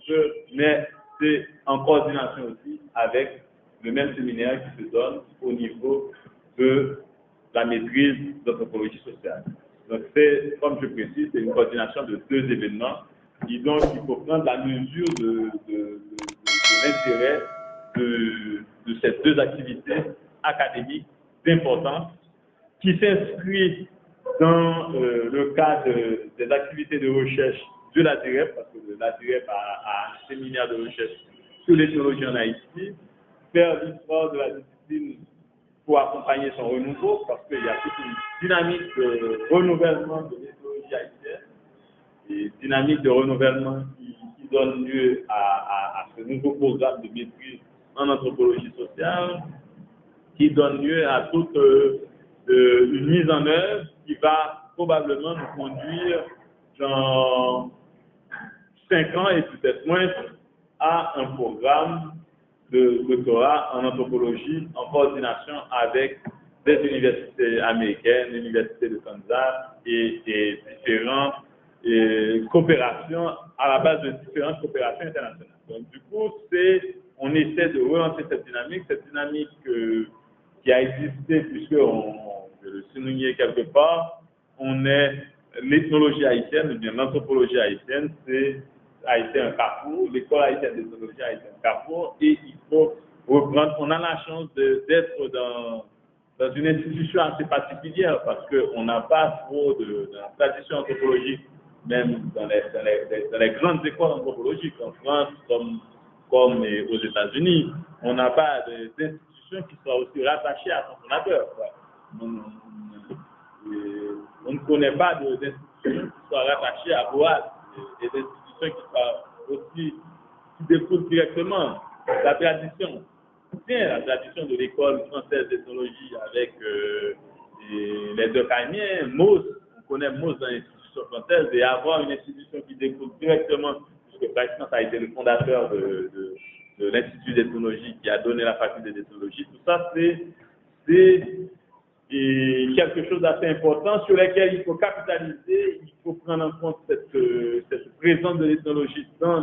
mais c'est en coordination aussi avec le même séminaire qui se donne au niveau de la maîtrise d'anthropologie sociale. Donc c'est, comme je précise, c'est une coordination de deux événements et donc il faut prendre la mesure de l'intérêt de ces deux activités académiques d'importance qui s'inscrivent dans le cadre des activités de recherche de l'ADREP, parce que l'ADREP a un séminaire de recherche sur l'ethnologie en Haïti, faire l'histoire de la discipline pour accompagner son renouveau, parce qu'il y a toute une dynamique de renouvellement de l'ethnologie haïtienne, et dynamique de renouvellement qui donne lieu à ce nouveau programme de maîtrise en anthropologie sociale, qui donne lieu à toute une mise en œuvre qui va probablement nous conduire dans 5 ans et peut-être moins à un programme de doctorat en anthropologie en coordination avec des universités américaines, l'université de Kansas et différentes coopérations à la base de différentes coopérations internationales. Donc du coup, on essaie de relancer cette dynamique qui a existé puisque on peut le souligner quelque part, on est l'ethnologie haïtienne, ou bien l'anthropologie haïtienne, a été un carrefour, l'école haïtienne d'ethnologie a été un carrefour, et il faut reprendre, on a la chance d'être dans une institution assez particulière, parce qu'on n'a pas trop de tradition anthropologique, même dans les grandes écoles anthropologiques, en France comme aux États-Unis, on n'a pas d'institution qui soit aussi rattachée à son fondateur. On ne connaît pas d'institution qui soit rattachée à Boaz, et d'institutions qui soient aussi, qui découlent directement la tradition. Tiens, la tradition de l'école française d'ethnologie avec les deux Caïmiens, Mauss, on connaît Mauss dans l'institution française, et avoir une institution qui découle directement, puisque Priceman a été le fondateur de l'Institut d'ethnologie qui a donné la faculté d'ethnologie, tout ça, c'est quelque chose d'assez important sur lequel il faut capitaliser, il faut prendre en compte cette présence de l'ethnologie dans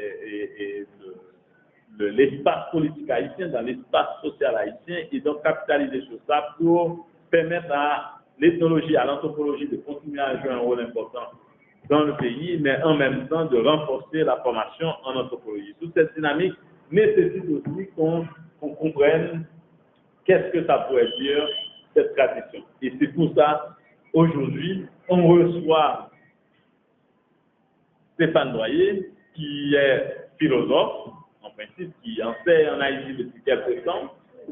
l'espace politique haïtien, dans l'espace social haïtien, et donc capitaliser sur ça pour permettre à l'ethnologie, à l'anthropologie de continuer à jouer un rôle important dans le pays, mais en même temps de renforcer la formation en anthropologie. Toute cette dynamique nécessite aussi qu'on comprenne qu'est-ce que ça pourrait dire cette tradition. Et c'est pour ça, aujourd'hui, on reçoit Stéphane Doyer, qui est philosophe, en principe, qui enseigne en Haïti depuis quelques temps,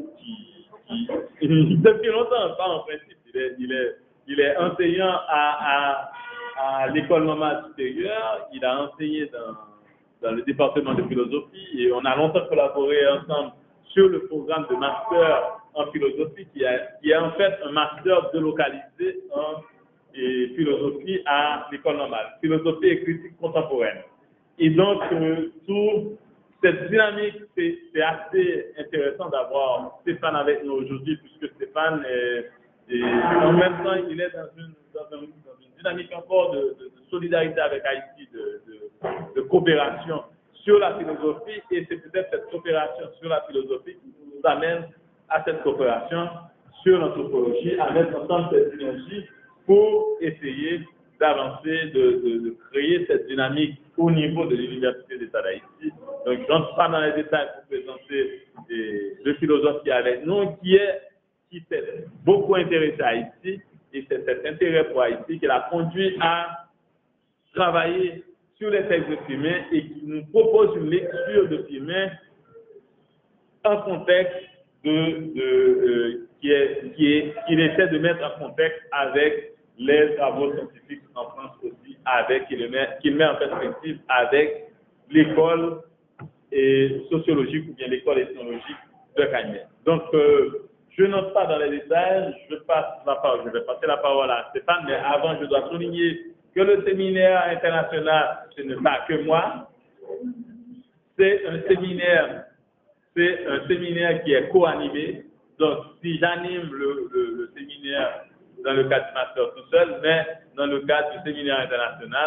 depuis longtemps, pas en principe, il est enseignant à l'école normale supérieure, il a enseigné dans le département de philosophie, et on a longtemps collaboré ensemble sur le programme de master en philosophie, qui est en fait un master délocalisé en philosophie à l'école normale, philosophie et critique contemporaine. Et donc, toute cette dynamique, c'est assez intéressant d'avoir Stéphane avec nous aujourd'hui, puisque Stéphane en même temps, il est dans une dynamique encore de solidarité avec Haïti, de coopération sur la philosophie, et c'est peut-être cette coopération sur la philosophie qui nous amène à cette coopération sur l'anthropologie, à mettre ensemble cette énergie pour essayer d'avancer, de créer cette dynamique au niveau de l'Université d'État d'Haïti. Donc, je n'entre pas dans les détails pour présenter le philosophe qui est avec nous, qui s'est beaucoup intéressé à Haïti, et c'est cet intérêt pour Haïti qui l'a conduit à travailler sur les textes de Firmin et qui nous propose une lecture de Firmin en contexte qu'il essaie de mettre en contexte avec les travaux scientifiques en France aussi, qu'il met en perspective avec l'école sociologique ou bien l'école ethnologique de Cagney. Donc, je n'entre pas dans les détails, je vais passer la parole à Stéphane, mais avant, je dois souligner que le séminaire international, ce n'est pas que moi, c'est un séminaire qui est co-animé. Donc, si j'anime le séminaire dans le cadre du master tout seul, mais dans le cadre du séminaire international,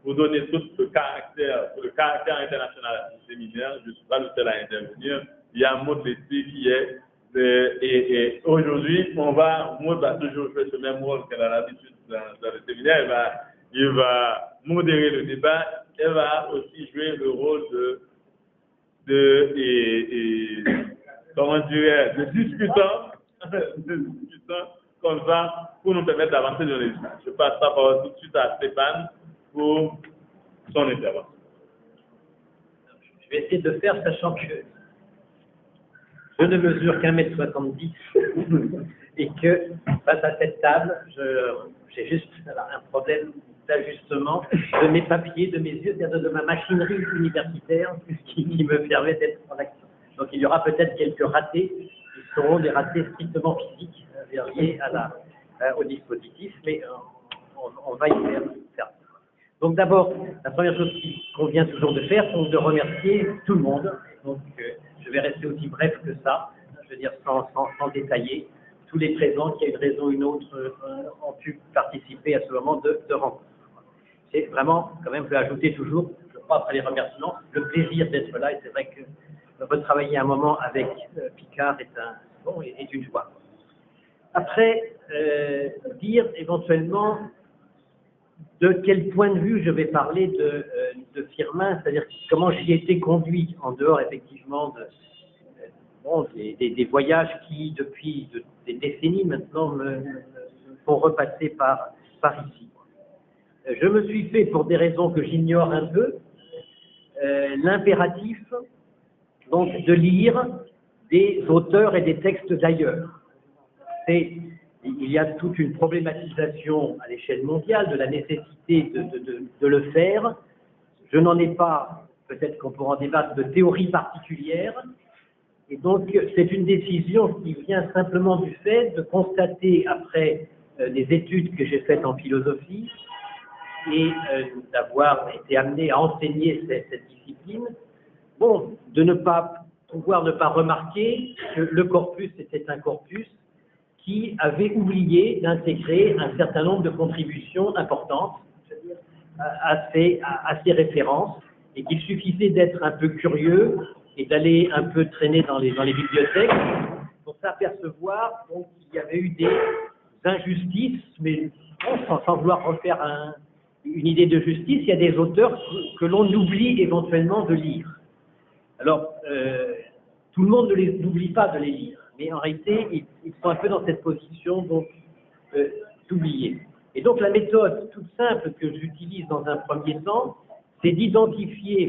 pour donner tout le caractère international du séminaire. Je ne suis pas le seul à intervenir. Il y a Maud Leslie qui est, et aujourd'hui, Maud va toujours faire ce même rôle qu'elle a l'habitude dans le séminaire. Il va modérer le débat. Elle va aussi jouer le rôle comment dirais, de discutant, comme ça, pour nous permettre d'avancer dans les choses. Je passe la parole tout de suite à Stéphane pour son intervention. Je vais essayer de faire, sachant que je ne mesure qu'1,70 m et que face à cette table, j'ai juste un problème d'ajustement de mes papiers, de mes yeux, c'est-à-dire de ma machinerie universitaire qui me permet d'être en action. Donc il y aura peut-être quelques ratés qui seront des ratés strictement physiques liés au dispositif, mais on va y faire. Donc d'abord, la première chose qu'il convient toujours de faire, c'est de remercier tout le monde. Donc je vais rester aussi bref que ça, je veux dire sans détailler. Tous les présents qui, à une raison ou une autre, ont pu participer à ce moment de rencontre. C'est vraiment, quand même, je vais ajouter toujours, je crois, après les remerciements, le plaisir d'être là. Et c'est vrai que retravailler un moment avec Picard est une joie. Après, dire éventuellement de quel point de vue je vais parler de Firmin, c'est-à-dire comment j'y ai été conduit en dehors, effectivement, des voyages qui, depuis des décennies maintenant, me font repasser par ici. Je me suis fait, pour des raisons que j'ignore un peu, l'impératif donc de lire des auteurs et des textes d'ailleurs. Il y a toute une problématisation à l'échelle mondiale de la nécessité de le faire. Je n'en ai pas, peut-être qu'on pourra en débattre, de théorie particulière. Et donc, c'est une décision qui vient simplement du fait de constater, après des études que j'ai faites en philosophie, et d'avoir été amené à enseigner cette discipline, de ne pas remarquer que le corpus était un corpus qui avait oublié d'intégrer un certain nombre de contributions importantes à ces références, et qu'il suffisait d'être un peu curieux et d'aller un peu traîner dans les bibliothèques pour s'apercevoir qu'il y avait eu des injustices, mais sans vouloir refaire une idée de justice, il y a des auteurs que l'on oublie éventuellement de lire. Alors, tout le monde n'oublie pas de les lire, mais en réalité, ils sont un peu dans cette position d'oublier. Et donc, la méthode toute simple que j'utilise dans un premier temps, c'est d'identifier,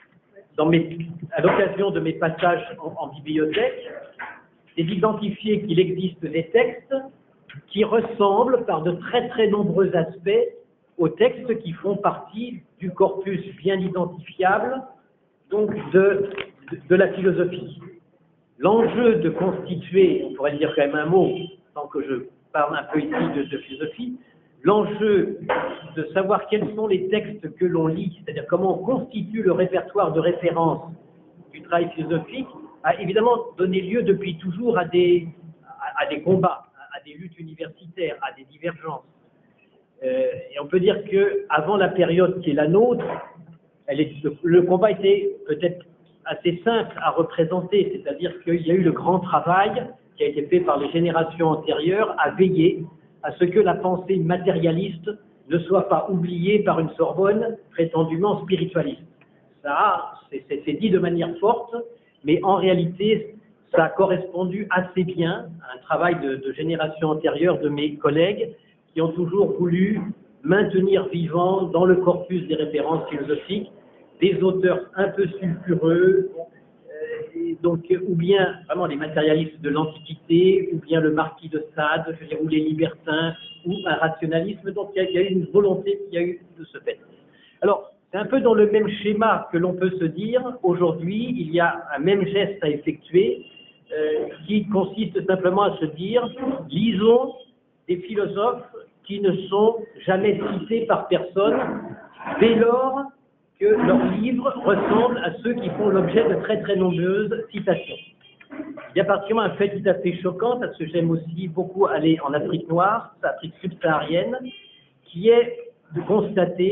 à l'occasion de mes passages en bibliothèque, c'est d'identifier qu'il existe des textes qui ressemblent par de très très nombreux aspects aux textes qui font partie du corpus bien identifiable donc de la philosophie. L'enjeu de constituer, on pourrait dire quand même un mot, tant que je parle un peu ici de philosophie, l'enjeu de savoir quels sont les textes que l'on lit, c'est-à-dire comment on constitue le répertoire de référence du travail philosophique, a évidemment donné lieu depuis toujours à des combats, à des luttes universitaires, à des divergences. Et on peut dire qu'avant la période qui est la nôtre, le combat était peut-être assez simple à représenter, c'est-à-dire qu'il y a eu le grand travail qui a été fait par les générations antérieures à veiller à ce que la pensée matérialiste ne soit pas oubliée par une Sorbonne prétendument spiritualiste. Ça, c'est dit de manière forte, mais en réalité, ça a correspondu assez bien à un travail de générations antérieures de mes collègues qui ont toujours voulu maintenir vivant dans le corpus des références philosophiques des auteurs un peu sulfureux, donc ou bien vraiment les matérialistes de l'Antiquité, ou bien le marquis de Sade, ou les libertins, ou un rationalisme. Donc il y a eu une volonté qui a eu de ce fait. Alors, c'est un peu dans le même schéma que l'on peut se dire, aujourd'hui, il y a un même geste à effectuer, qui consiste simplement à se dire, lisons des philosophes qui ne sont jamais cités par personne, dès lors que leurs livres ressemblent à ceux qui font l'objet de très très nombreuses citations. Il y a particulièrement un fait tout à fait choquant, parce que j'aime aussi beaucoup aller en Afrique noire, Afrique subsaharienne, qui est de constater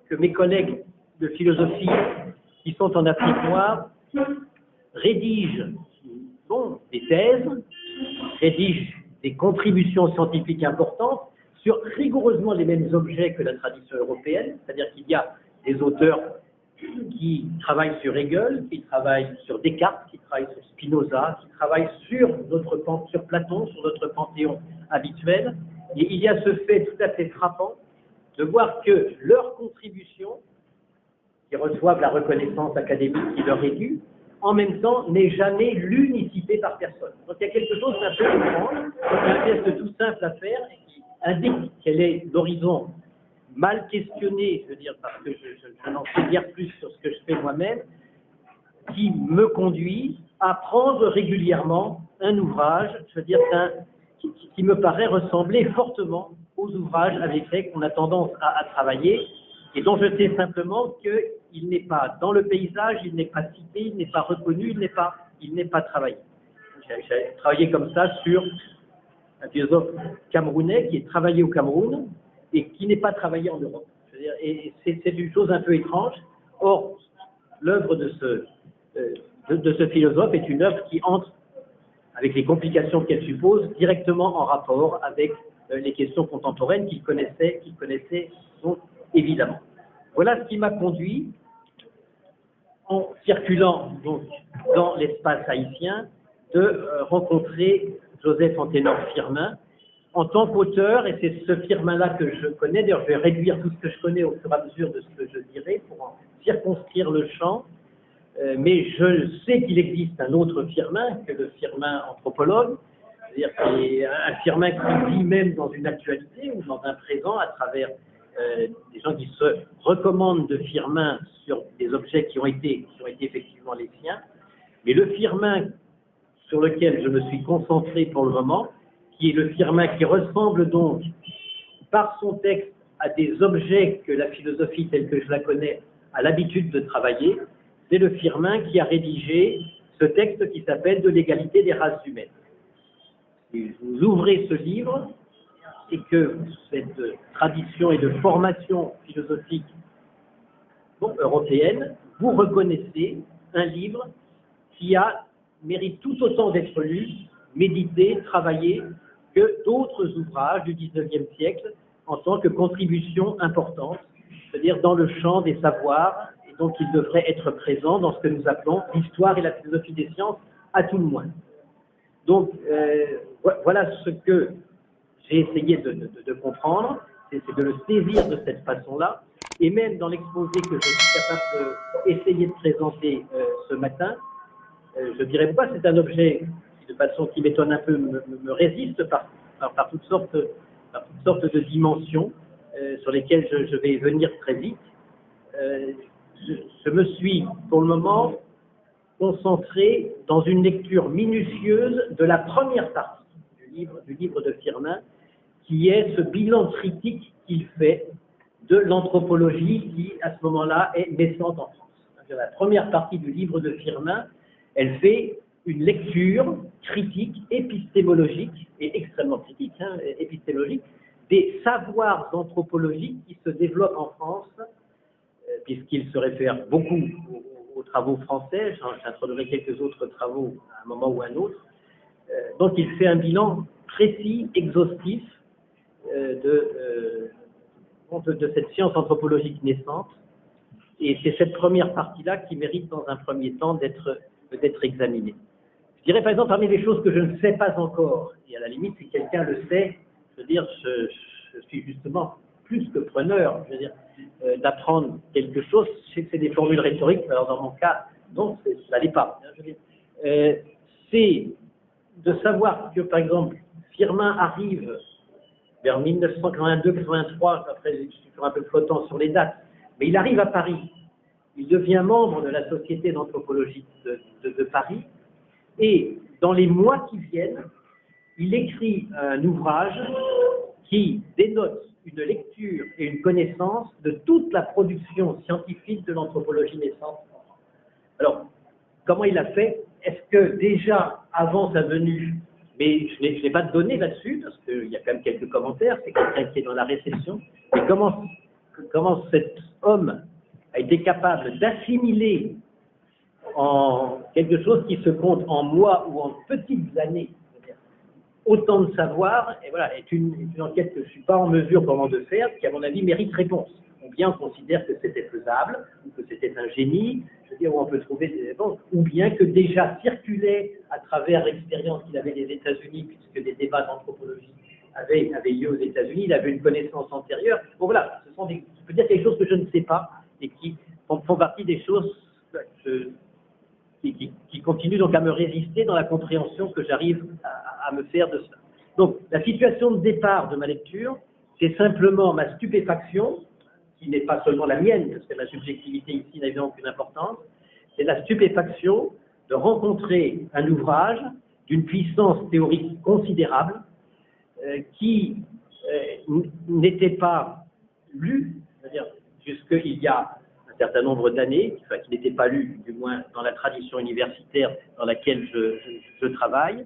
que mes collègues de philosophie qui sont en Afrique noire rédigent des thèses, rédigent des contributions scientifiques importantes sur rigoureusement les mêmes objets que la tradition européenne, c'est-à-dire qu'il y a des auteurs qui travaillent sur Hegel, qui travaillent sur Descartes, qui travaillent sur Spinoza, qui travaillent sur Platon, sur notre panthéon habituel. Et il y a ce fait tout à fait frappant de voir que leurs contributions, qui reçoivent la reconnaissance académique qui leur est due, en même temps, n'est jamais lue ni citée par personne. Donc il y a quelque chose d'un peu étrange, un geste tout simple à faire, qui indique quel est l'horizon mal questionné, je veux dire, parce que je n'en sais guère plus sur ce que je fais moi-même, qui me conduit à prendre régulièrement un ouvrage, je veux dire, qui me paraît ressembler fortement aux ouvrages avec lesquels on a tendance à travailler, et dont je sais simplement qu'il n'est pas dans le paysage, il n'est pas cité, il n'est pas reconnu, il n'est pas travaillé. J'ai travaillé comme ça sur un philosophe camerounais qui est travaillé au Cameroun et qui n'est pas travaillé en Europe. Je veux dire, et c'est une chose un peu étrange. Or, l'œuvre de ce philosophe est une œuvre qui entre, avec les complications qu'elle suppose, directement en rapport avec les questions contemporaines qu'il connaissait donc, évidemment. Voilà ce qui m'a conduit, en circulant donc dans l'espace haïtien, de rencontrer Joseph Anténor Firmin en tant qu'auteur, et c'est ce Firmin-là que je connais. D'ailleurs, je vais réduire tout ce que je connais au fur et à mesure de ce que je dirai pour en circonscrire le champ. Mais je sais qu'il existe un autre Firmin que le Firmin anthropologue, c'est-à-dire un Firmin qui vit même dans une actualité ou dans un présent à travers des gens qui se recommandent de Firmin sur des objets qui ont été effectivement les siens. Mais le Firmin sur lequel je me suis concentré pour le moment, qui est le Firmin qui ressemble donc par son texte à des objets que la philosophie telle que je la connais a l'habitude de travailler, c'est le Firmin qui a rédigé ce texte qui s'appelle « De l'égalité des races humaines ». Si vous ouvrez ce livre, et que cette tradition et de formation philosophique européenne, vous reconnaissez un livre qui mérite tout autant d'être lu, médité, travaillé, que d'autres ouvrages du XIXe siècle en tant que contribution importante, c'est-à-dire dans le champ des savoirs, et donc il devrait être présent dans ce que nous appelons l'histoire et la philosophie des sciences, à tout le moins. Donc, voilà ce que j'ai essayé de comprendre, c'est de le saisir de cette façon-là, et même dans l'exposé que je suis capable d'essayer de présenter ce matin, je dirais pas c'est un objet qui, de façon qui m'étonne un peu, me résiste par toutes sortes de dimensions sur lesquelles je vais venir très vite. Je me suis, pour le moment, concentré dans une lecture minutieuse de la première partie du livre de Firmin, qui est ce bilan critique qu'il fait de l'anthropologie qui, à ce moment-là, est naissante en France. La première partie du livre de Firmin, elle fait une lecture critique, épistémologique, et extrêmement critique, épistémologique, des savoirs anthropologiques qui se développent en France, puisqu'il se réfère beaucoup aux travaux français. J'introduirai quelques autres travaux à un moment ou à un autre. Donc il fait un bilan précis, exhaustif de cette science anthropologique naissante. Et c'est cette première partie-là qui mérite dans un premier temps d'être examinée. Je dirais par exemple parmi les choses que je ne sais pas encore, et à la limite si quelqu'un le sait, je veux dire, je suis justement plus que preneur, je veux dire, d'apprendre quelque chose. Je sais que c'est des formules rhétoriques, mais alors dans mon cas, non, ça l'est pas. Je veux dire, c'est de savoir que, par exemple, Firmin arrive vers 1982-83, après je suis toujours un peu flottant sur les dates, mais il arrive à Paris. Il devient membre de la Société d'anthropologie de Paris, et dans les mois qui viennent, il écrit un ouvrage qui dénote une lecture et une connaissance de toute la production scientifique de l'anthropologie naissante. Alors, comment il a fait? Est-ce que déjà, avant sa venue, mais je n'ai pas de données là-dessus, parce qu'il y a quand même quelques commentaires, c'est quelqu'un qui est dans la réception, mais comment comment cet homme a été capable d'assimiler en quelque chose qui se compte en mois ou en petites années autant de savoir, et voilà, est une enquête que je ne suis pas en mesure vraiment de faire, qui à mon avis mérite réponse. Ou bien on considère que c'était faisable, ou que c'était un génie, je veux dire, où on peut trouver des réponses, ou bien que déjà circulait à travers l'expérience qu'il avait des États-Unis, puisque des débats d'anthropologie avaient lieu aux États-Unis, il avait une connaissance antérieure. Bon voilà, ce sont je peux dire quelque chose que je ne sais pas, et qui font partie des choses qui continuent donc à me résister dans la compréhension que j'arrive à me faire de cela. Donc, la situation de départ de ma lecture, c'est simplement ma stupéfaction, qui n'est pas seulement la mienne, parce que la subjectivité ici n'a évidemment aucune importance, c'est la stupéfaction de rencontrer un ouvrage d'une puissance théorique considérable qui n'était pas lu, c'est-à-dire jusqu'il y a un certain nombre d'années, enfin, qui n'était pas lu, du moins dans la tradition universitaire dans laquelle je travaille.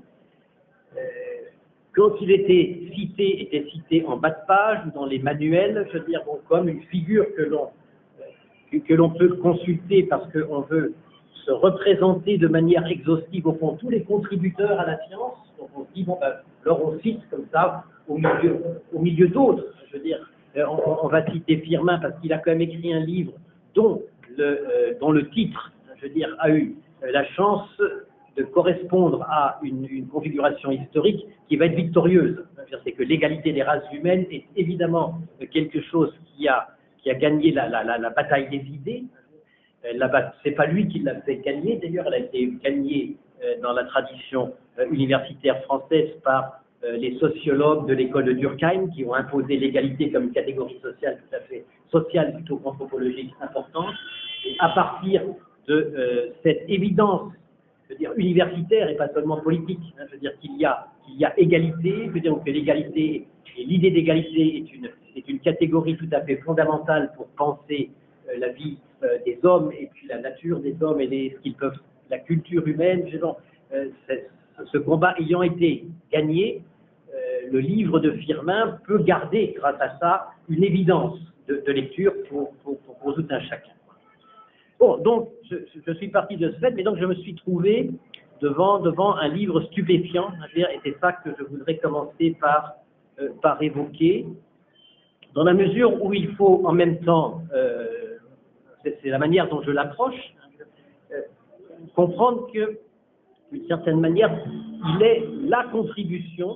Quand il était cité en bas de page ou dans les manuels, je veux dire, bon, comme une figure que l'on peut consulter parce qu'on veut se représenter de manière exhaustive, au fond, tous les contributeurs à la science. Donc on se dit, bon, ben, alors on cite comme ça au milieu d'autres. Je veux dire, on va citer Firmin parce qu'il a quand même écrit un livre dont le titre, je veux dire, a eu la chance de correspondre à une configuration historique qui va être victorieuse. C'est que l'égalité des races humaines est évidemment quelque chose qui a gagné la bataille des idées. C'est pas lui qui l'a fait gagner, d'ailleurs, elle a été gagnée dans la tradition universitaire française par les sociologues de l'école de Durkheim qui ont imposé l'égalité comme une catégorie sociale tout à fait sociale plutôt qu'anthropologique importante. Et à partir de cette évidence, je veux dire, universitaire et pas seulement politique, hein, je veux dire qu'il y a égalité, je veux dire que l'égalité et l'idée d'égalité est une catégorie tout à fait fondamentale pour penser la vie des hommes et puis la nature des hommes et ce qu'ils peuvent, la culture humaine. Ce combat ayant été gagné, le livre de Firmin peut garder, grâce à ça, une évidence de lecture pour tout un chacun. Bon, donc, je suis parti de ce fait, mais donc je me suis trouvé devant un livre stupéfiant, et c'est ça que je voudrais commencer par évoquer, dans la mesure où il faut en même temps, c'est la manière dont je l'approche, comprendre que, d'une certaine manière, il est la contribution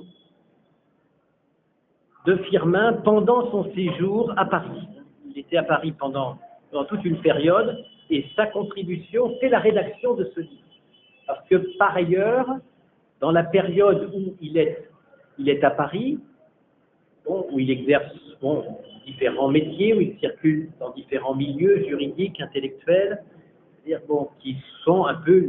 de Firmin pendant son séjour à Paris. Il était à Paris pendant toute une période, et sa contribution, c'est la rédaction de ce livre. Parce que, par ailleurs, dans la période où il est à Paris, bon, où il exerce différents métiers, où il circule dans différents milieux juridiques, intellectuels, c'est-à-dire qui sont un peu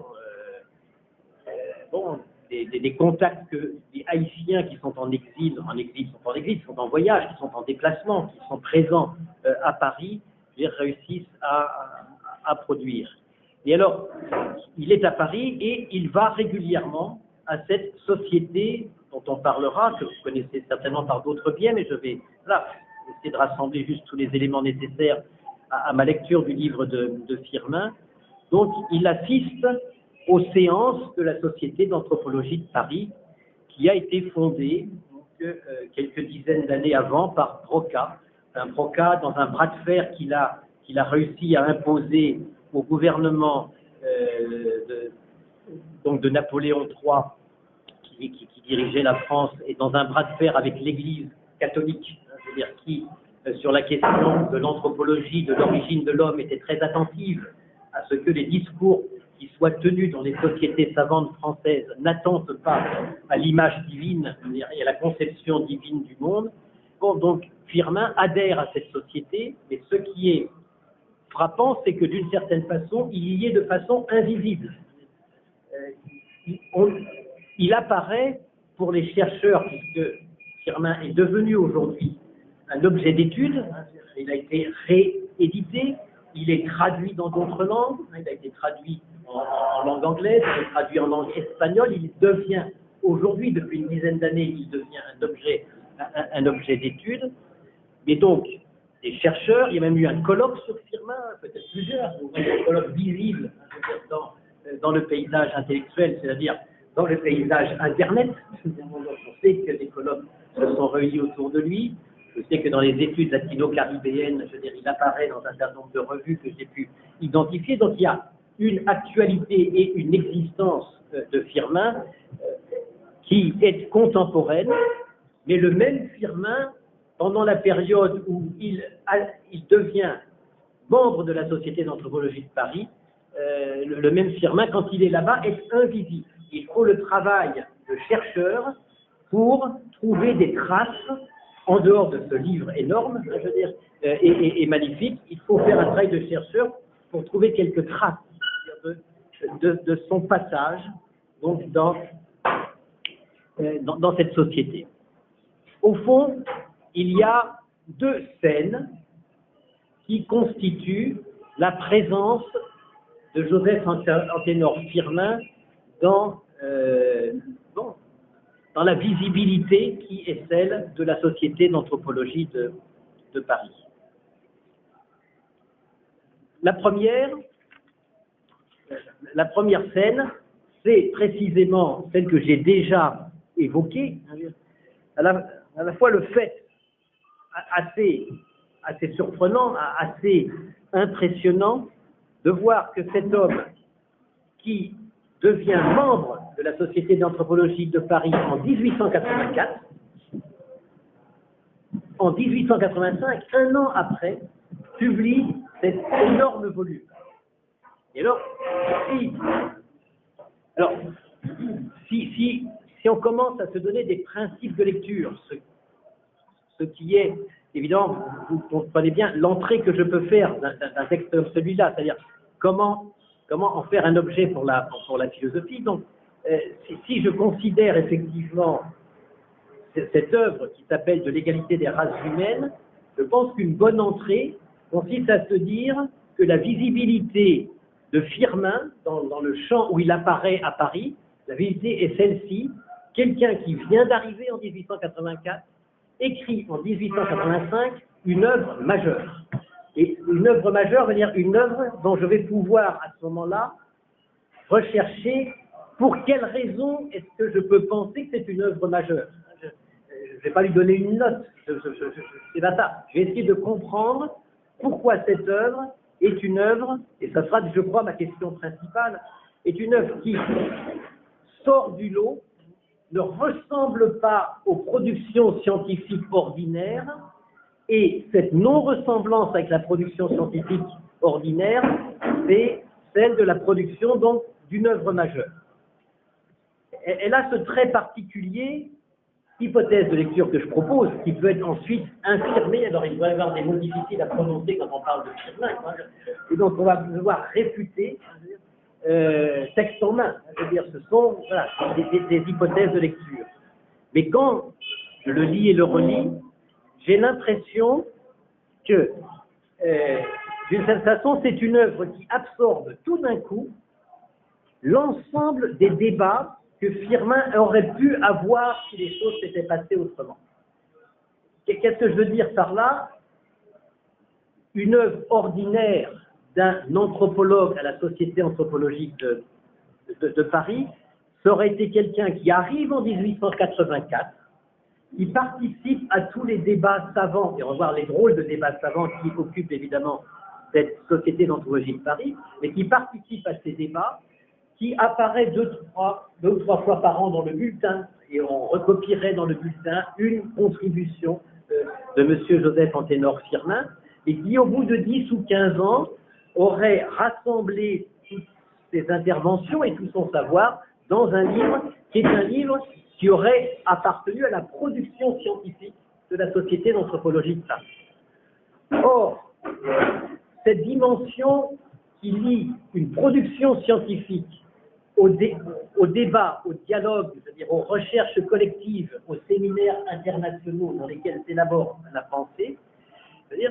des contacts que les Haïtiens qui sont en exil, sont en voyage, qui sont en déplacement, qui sont présents à Paris, réussissent à produire. Et alors, il est à Paris et il va régulièrement à cette société dont on parlera, que vous connaissez certainement par d'autres biais, mais je vais essayer de rassembler juste tous les éléments nécessaires à ma lecture du livre de Firmin. Donc, il assiste aux séances de la Société d'anthropologie de Paris, qui a été fondée quelques dizaines d'années avant par Broca. Broca, dans un bras de fer qu'il a réussi à imposer au gouvernement de Napoléon III, qui dirigeait la France, et dans un bras de fer avec l'Église catholique, c'est-à-dire qui, sur la question de l'anthropologie, de l'origine de l'homme, était très attentive à ce que les discours qui soient tenus dans les sociétés savantes françaises n'attentent pas à l'image divine et à la conception divine du monde. Bon, donc Firmin adhère à cette société, mais ce qui est frappant, c'est que d'une certaine façon, il y est de façon invisible. Il apparaît pour les chercheurs, puisque Firmin est devenu aujourd'hui un objet d'étude, il a été réédité, il est traduit dans d'autres langues, il a été traduit en langue anglaise, il est traduit en langue espagnole, il devient aujourd'hui, depuis une dizaine d'années, il devient un objet d'étude. Mais donc, des chercheurs, il y a même eu un colloque sur Firmin, peut-être plusieurs, un colloque visible dans le paysage intellectuel, c'est-à-dire dans le paysage Internet. On sait que des colloques se sont réunis autour de lui. Je sais que dans les études latino-caribéennes, je veux dire, il apparaît dans un certain nombre de revues que j'ai pu identifier. Donc il y a une actualité et une existence de Firmin qui est contemporaine, mais le même Firmin, pendant la période où il devient membre de la Société d'anthropologie de Paris, le même Firmin, quand il est là-bas, est invisible. Il faut le travail de chercheur pour trouver des traces, en dehors de ce livre énorme, je veux dire, et magnifique, il faut faire un travail de chercheur pour trouver quelques traces de son passage donc dans cette société. Au fond, il y a deux scènes qui constituent la présence de Joseph Anténor Firmin dans la visibilité qui est celle de la Société d'anthropologie de Paris. La première scène, c'est précisément celle que j'ai déjà évoquée, à la fois le fait assez surprenant, assez impressionnant de voir que cet homme qui devient membre de la Société d'anthropologie de Paris en 1884, en 1885, un an après, publie cet énorme volume. Et alors, si on commence à se donner des principes de lecture, ce qui est, évidemment, vous comprenez bien l'entrée que je peux faire d'un texte comme celui-là, c'est-à-dire comment en faire un objet pour la philosophie. Donc, si je considère effectivement cette œuvre qui s'appelle De l'égalité des races humaines, je pense qu'une bonne entrée consiste à se dire que la visibilité de Firmin dans le champ où il apparaît à Paris, la visibilité est celle-ci. Quelqu'un qui vient d'arriver en 1884 écrit en 1885 une œuvre majeure. Et une œuvre majeure veut dire une œuvre dont je vais pouvoir à ce moment-là rechercher pour quelle raison est-ce que je peux penser que c'est une œuvre majeure. Je ne vais pas lui donner une note, c'est pas ça. Je vais essayer de comprendre pourquoi cette œuvre est une œuvre, et ça sera, je crois, ma question principale, est une œuvre qui sort du lot, ne ressemble pas aux productions scientifiques ordinaires, et cette non-ressemblance avec la production scientifique ordinaire, c'est celle de la production donc d'une œuvre majeure. Elle a ce trait particulier, hypothèse de lecture que je propose, qui peut être ensuite infirmée. Alors il doit y avoir des mots difficiles à prononcer quand on parle de Firmin, et donc on va devoir réfuter texte en main. C'est-à-dire ce sont des hypothèses de lecture. Mais quand je le lis et le relis, j'ai l'impression que, d'une certaine façon, c'est une œuvre qui absorbe tout d'un coup l'ensemble des débats que Firmin aurait pu avoir si les choses s'étaient passées autrement. Qu'est-ce que je veux dire par là? Une œuvre ordinaire d'un anthropologue à la Société anthropologique de Paris, ça aurait été quelqu'un qui arrive en 1884, qui participe à tous les débats savants, et on va voir les drôles de débats savants qui occupent évidemment cette Société d'anthropologie de Paris, mais qui participe à ces débats, qui apparaît deux ou trois fois par an dans le bulletin, et on recopierait dans le bulletin une contribution de M. Joseph Anténor Firmin, et qui au bout de 10 ou 15 ans aurait rassemblé toutes ses interventions et tout son savoir dans un livre qui est un livre qui aurait appartenu à la production scientifique de la Société d'anthropologie de Paris. Or, cette dimension qui lie une production scientifique au débat, au dialogue, c'est-à-dire aux recherches collectives, aux séminaires internationaux dans lesquels s'élabore la pensée, c'est-à-dire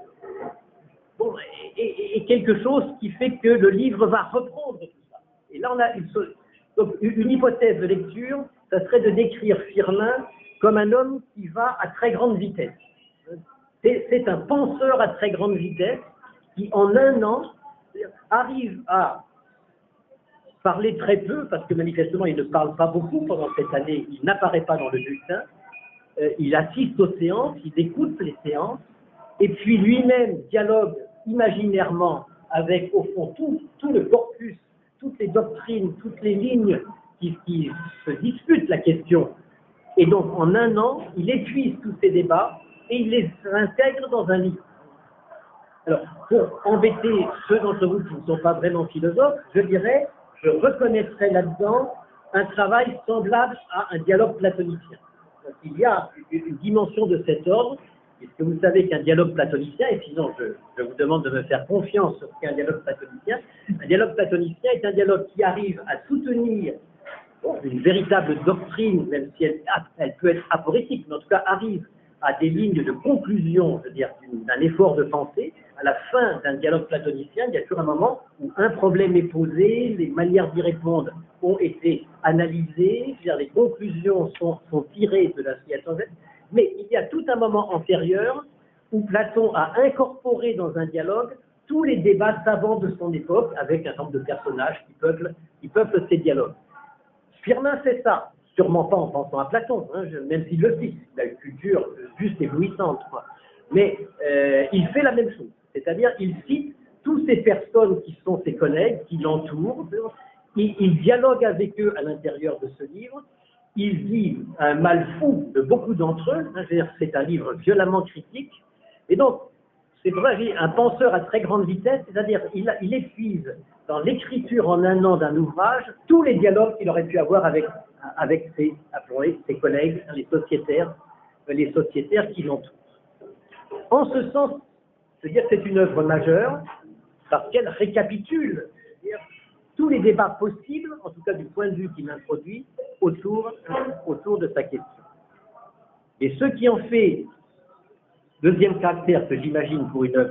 et quelque chose qui fait que le livre va reprendre tout ça. Et là, on a une hypothèse de lecture, ça serait de décrire Firmin comme un homme qui va à très grande vitesse. C'est un penseur à très grande vitesse qui, en un an, arrive à parler très peu, parce que manifestement, il ne parle pas beaucoup pendant cette année, il n'apparaît pas dans le bulletin, il assiste aux séances, il écoute les séances, et puis lui-même dialogue imaginairement avec, au fond, tout le corpus, toutes les doctrines, toutes les lignes qui se disputent la question. Et donc, en un an, il épuise tous ces débats et il les intègre dans un livre. Alors, pour embêter ceux d'entre vous qui ne sont pas vraiment philosophes, je dirais, je reconnaîtrais là-dedans un travail semblable à un dialogue platonicien. Donc, il y a une dimension de cet ordre, puisque vous savez qu'un dialogue platonicien, et sinon je vous demande de me faire confiance sur ce qu'est un dialogue platonicien est un dialogue qui arrive à soutenir une véritable doctrine, même si elle peut être aphoristique, mais en tout cas arrive à des lignes de conclusion, je veux dire, d'un effort de pensée. À la fin d'un dialogue platonicien, il y a toujours un moment où un problème est posé, les manières d'y répondre ont été analysées, je veux dire, les conclusions sont tirées de la situation, mais il y a tout un moment antérieur où Platon a incorporé dans un dialogue tous les débats savants de son époque, avec un nombre de personnages qui peuplent ces dialogues. Firmin fait ça, sûrement pas en pensant à Platon, hein, même s'il le cite, il a une culture juste éblouissante, quoi. Mais il fait la même chose, c'est-à-dire il cite toutes ces personnes qui sont ses collègues, qui l'entourent, il dialogue avec eux à l'intérieur de ce livre, il dit un mal fou de beaucoup d'entre eux, hein, c'est un livre violemment critique, et donc c'est vrai, un penseur à très grande vitesse, c'est-à-dire il épuise dans l'écriture en un an d'un ouvrage tous les dialogues qu'il aurait pu avoir avec ses collègues, les sociétaires qui l'entourent. En ce sens, je veux dire que c'est une œuvre majeure parce qu'elle récapitule tous les débats possibles, en tout cas du point de vue qu'il introduit, autour de sa question. Et ce qui en fait, deuxième caractère que j'imagine pour une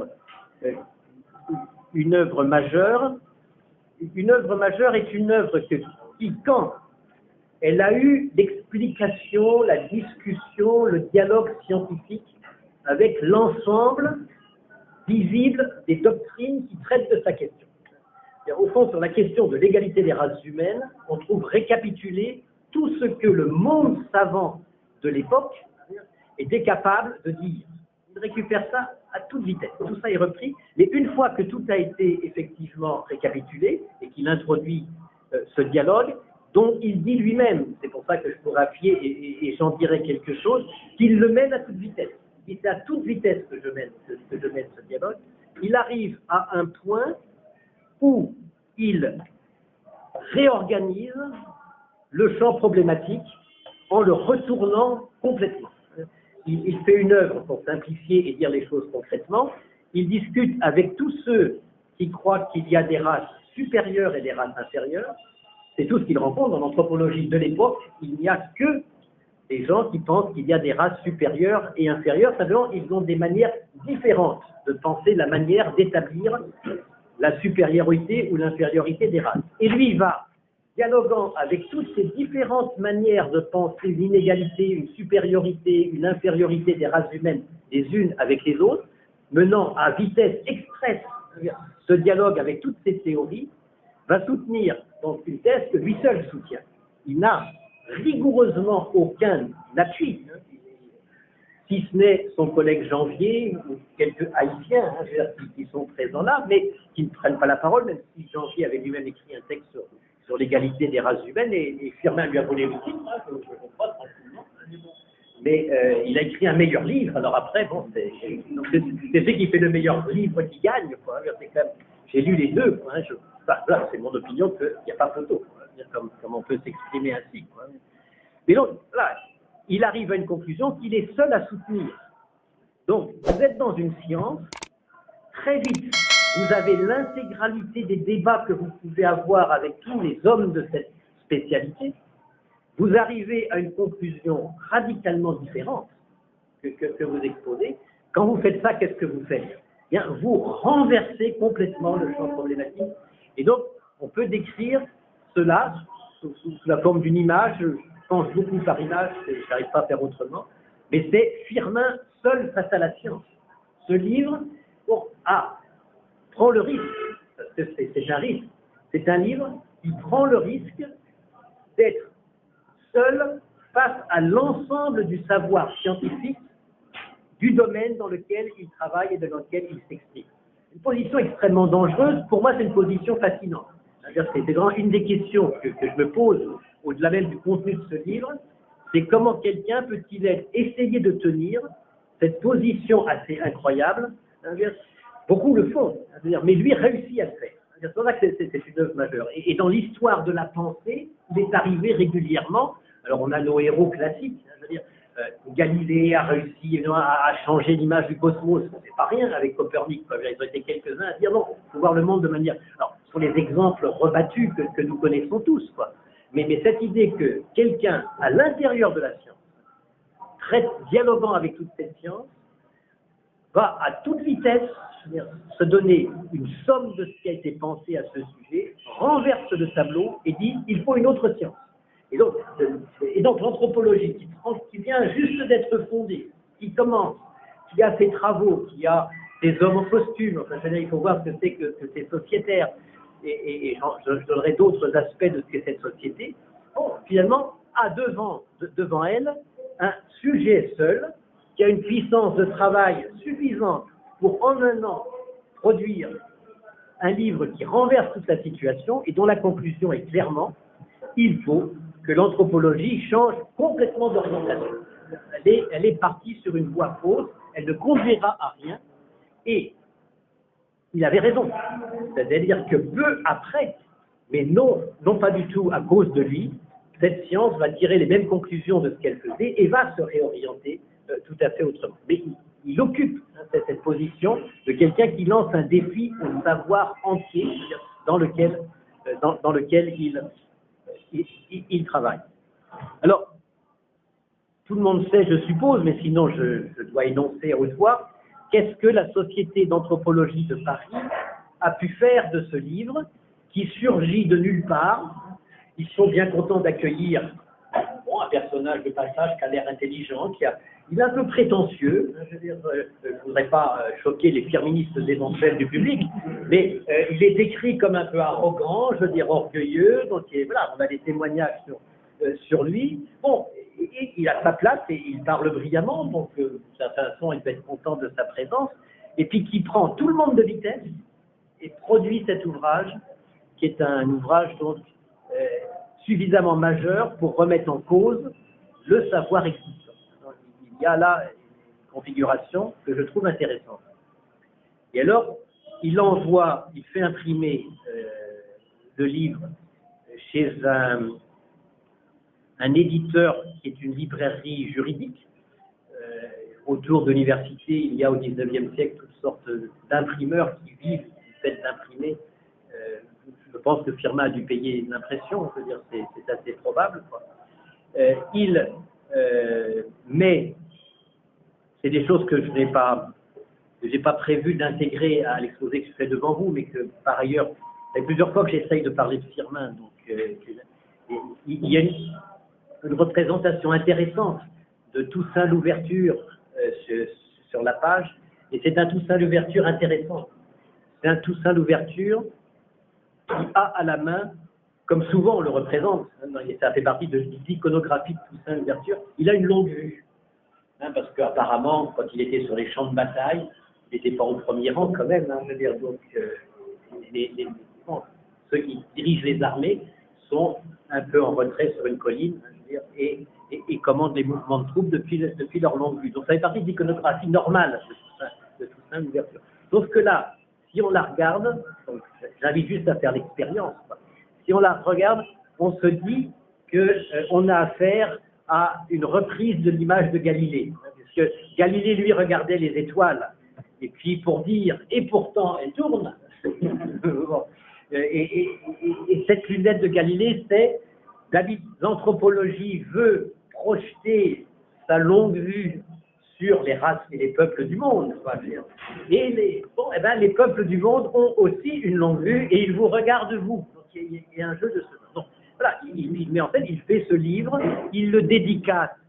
œuvre majeure est une œuvre qui, quand elle a eu l'explication, la discussion, le dialogue scientifique avec l'ensemble visible des doctrines qui traitent de sa question. Au fond, sur la question de l'égalité des races humaines, on trouve récapitulé tout ce que le monde savant de l'époque était capable de dire. Il récupère ça à toute vitesse. Tout ça est repris, mais une fois que tout a été effectivement récapitulé et qu'il introduit ce dialogue, dont il dit lui-même, c'est pour ça que je pourrais appuyer et j'en dirai quelque chose, qu'il le mène à toute vitesse. Et c'est à toute vitesse que je mène ce dialogue. Il arrive à un point où il réorganise le champ problématique en le retournant complètement. Il fait une œuvre pour simplifier et dire les choses concrètement. Il discute avec tous ceux qui croient qu'il y a des races supérieures et des races inférieures. C'est tout ce qu'il rencontre dans l'anthropologie de l'époque. Il n'y a que des gens qui pensent qu'il y a des races supérieures et inférieures. Simplement, ils ont des manières différentes de penser la manière d'établir la supériorité ou l'infériorité des races. Et lui va, dialoguant avec toutes ces différentes manières de penser une inégalité, une supériorité, une infériorité des races humaines les unes avec les autres, menant à vitesse express ce dialogue avec toutes ces théories, va soutenir donc une thèse que lui seul soutient. Il n'a rigoureusement aucun appui, si ce n'est son collègue Janvier ou quelques haïtiens qui sont présents là, mais qui ne prennent pas la parole, même si Janvier avait lui-même écrit un texte sur l'égalité des races humaines, et Firmin lui a volé le titre, je crois, tranquillement. Mais il a écrit un meilleur livre, alors après, bon, c'est ce qui fait le meilleur livre qui gagne, quoi. J'ai lu les deux, quoi, voilà, c'est mon opinion qu'il n'y a pas photo, comme on peut s'exprimer ainsi, quoi. Mais donc, là, il arrive à une conclusion qu'il est seul à soutenir. Donc, vous êtes dans une science, très vite, vous avez l'intégralité des débats que vous pouvez avoir avec tous les hommes de cette spécialité. Vous arrivez à une conclusion radicalement différente que vous exposez. Quand vous faites ça, qu'est-ce que vous faites? Eh bien, vous renversez complètement le champ problématique. Et donc, on peut décrire cela sous la forme d'une image. Je pense beaucoup par image, je n'arrive pas à faire autrement. Mais c'est Firmin seul face à la science. ce livre, bon, prend le risque, parce que c'est un risque, c'est un livre qui prend le risque d'être seul face à l'ensemble du savoir scientifique du domaine dans lequel il travaille et dans lequel il s'exprime. Une position extrêmement dangereuse, pour moi c'est une position fascinante. C'est vraiment une des questions que je me pose au-delà même du contenu de ce livre, c'est comment quelqu'un peut-il essayer de tenir cette position assez incroyable. Beaucoup le font, mais lui réussit à le faire. C'est pour ça que c'est une œuvre majeure. Et dans l'histoire de la pensée, il est arrivé régulièrement, alors on a nos héros classiques, Galilée a réussi à changer l'image du cosmos, c'est pas rien avec Copernic, ils ont été quelques-uns à dire non, il faut voir le monde de manière... Alors, ce sont les exemples rebattus que nous connaissons tous, quoi. Mais cette idée que quelqu'un, à l'intérieur de la science, dialoguant avec toute cette science, va à toute vitesse se donner une somme de ce qui a été pensé à ce sujet, renverse le tableau et dit il faut une autre science. Et donc l'anthropologie qui vient juste d'être fondée, qui commence, qui a ses travaux, qui a des hommes en costume, enfin, il faut voir ce que c'est que c'est sociétaire, et je donnerai d'autres aspects de ce qu'est cette société, bon, finalement, a devant elle un sujet seul, qui a une puissance de travail suffisante pour en un an produire un livre qui renverse toute la situation et dont la conclusion est clairement il faut que l'anthropologie change complètement d'orientation. Elle est partie sur une voie fausse, elle ne conduira à rien, et il avait raison. C'est-à-dire que peu après, mais non pas du tout à cause de lui, cette science va tirer les mêmes conclusions de ce qu'elle faisait et va se réorienter tout à fait autrement. Mais il occupe cette position de quelqu'un qui lance un défi au savoir entier dans lequel il travaille. Alors, tout le monde sait, je suppose, mais sinon je dois énoncer à haute voix, qu'est-ce que la Société d'anthropologie de Paris a pu faire de ce livre qui surgit de nulle part. Ils sont bien contents d'accueillir un personnage de passage qui a l'air intelligent, il est un peu prétentieux, je ne voudrais pas choquer les féministes éventuels du public, mais il est décrit comme un peu arrogant, orgueilleux, donc voilà, on a des témoignages sur lui. Bon, il a sa place et il parle brillamment, donc d'une certaine façon, il peut être content de sa présence, et puis qui prend tout le monde de vitesse et produit cet ouvrage, qui est un ouvrage donc suffisamment majeur pour remettre en cause le savoir existant. Donc, il y a là une configuration que je trouve intéressante. Et alors, il fait imprimer le livre chez un éditeur qui est une librairie juridique. Autour de l'université, il y a au XIXe siècle toutes sortes d'imprimeurs qui vivent du fait d'imprimer. Je pense que Firma a dû payer l'impression, c'est assez probable, quoi. Mais c'est des choses que je n'ai pas prévu d'intégrer à l'exposé que je fais devant vous, mais que par ailleurs, il y a plusieurs fois que j'essaye de parler de Firmin, donc il y a une représentation intéressante de Toussaint Louverture sur la page, et c'est un Toussaint Louverture intéressant. C'est un Toussaint Louverture qui a à la main, comme souvent on le représente, ça fait partie de l'iconographie de Toussaint Louverture, il a une longue vue. Parce qu'apparemment, quand il était sur les champs de bataille, il n'était pas au premier rang quand même. Donc, ceux qui dirigent les armées sont un peu en retrait sur une colline, et commandent les mouvements de troupes depuis leur longue vue. Donc ça fait partie de l'iconographie normale de Toussaint Louverture. Sauf que là, si on la regarde, j'invite juste à faire l'expérience, si on la regarde, on se dit qu'on a affaire à une reprise de l'image de Galilée. Parce que Galilée, lui, regardait les étoiles, et puis pour dire « et pourtant, elles tournent ». Et cette lunette de Galilée, c'est l'anthropologie veut projeter sa longue vue sur les races et les peuples du monde. Et les peuples du monde ont aussi une longue vue et ils vous regardent vous. Donc il y a un jeu de ce genre. Donc voilà, mais en fait, il fait ce livre, il le dédicace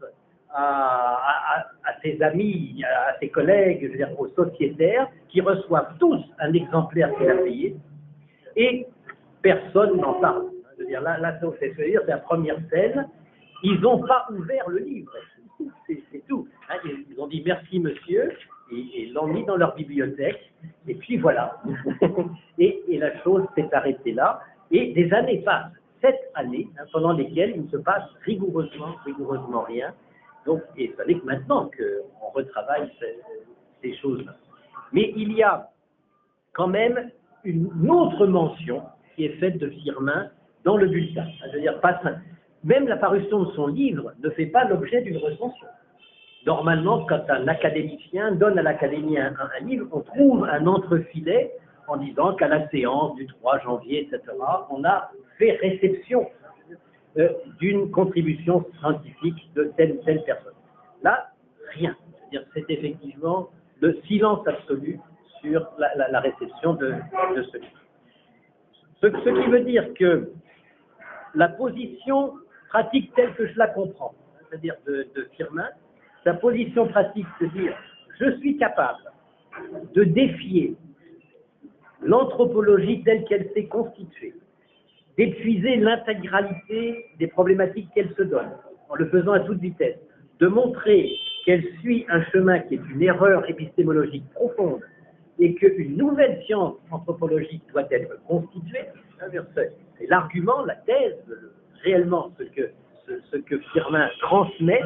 à ses amis, à ses collègues, je veux dire, aux sociétaires, qui reçoivent tous un exemplaire qu'il a payé, et personne n'en parle. Je veux dire, là c'est la première scène, ils n'ont pas ouvert le livre, c'est tout. Hein, ils ont dit merci monsieur, et l'ont mis dans leur bibliothèque, et puis voilà. et la chose s'est arrêtée là, et des années passent, 7 années, hein, pendant lesquelles il ne se passe rigoureusement rien. Donc, et ce n'est que maintenant qu'on retravaille ces choses-là. Mais il y a quand même une autre mention qui est faite de Firmin dans le bulletin. Je veux dire, même la parution de son livre ne fait pas l'objet d'une recension. Normalement, quand un académicien donne à l'académie un livre, on trouve un entrefilet en disant qu'à la séance du 3 janvier, etc., on a fait réception d'une contribution scientifique de telle ou telle personne. Là, rien. C'est-à-dire, c'est effectivement le silence absolu sur la réception de ce livre. Ce qui veut dire que la position pratique telle que je la comprends, c'est-à-dire de Firmin, sa position pratique, c'est de dire je suis capable de défier l'anthropologie telle qu'elle s'est constituée, d'épuiser l'intégralité des problématiques qu'elle se donne, en le faisant à toute vitesse, de montrer qu'elle suit un chemin qui est une erreur épistémologique profonde et qu'une nouvelle science anthropologique doit être constituée. C'est l'argument, la thèse, réellement ce que Firmin transmet.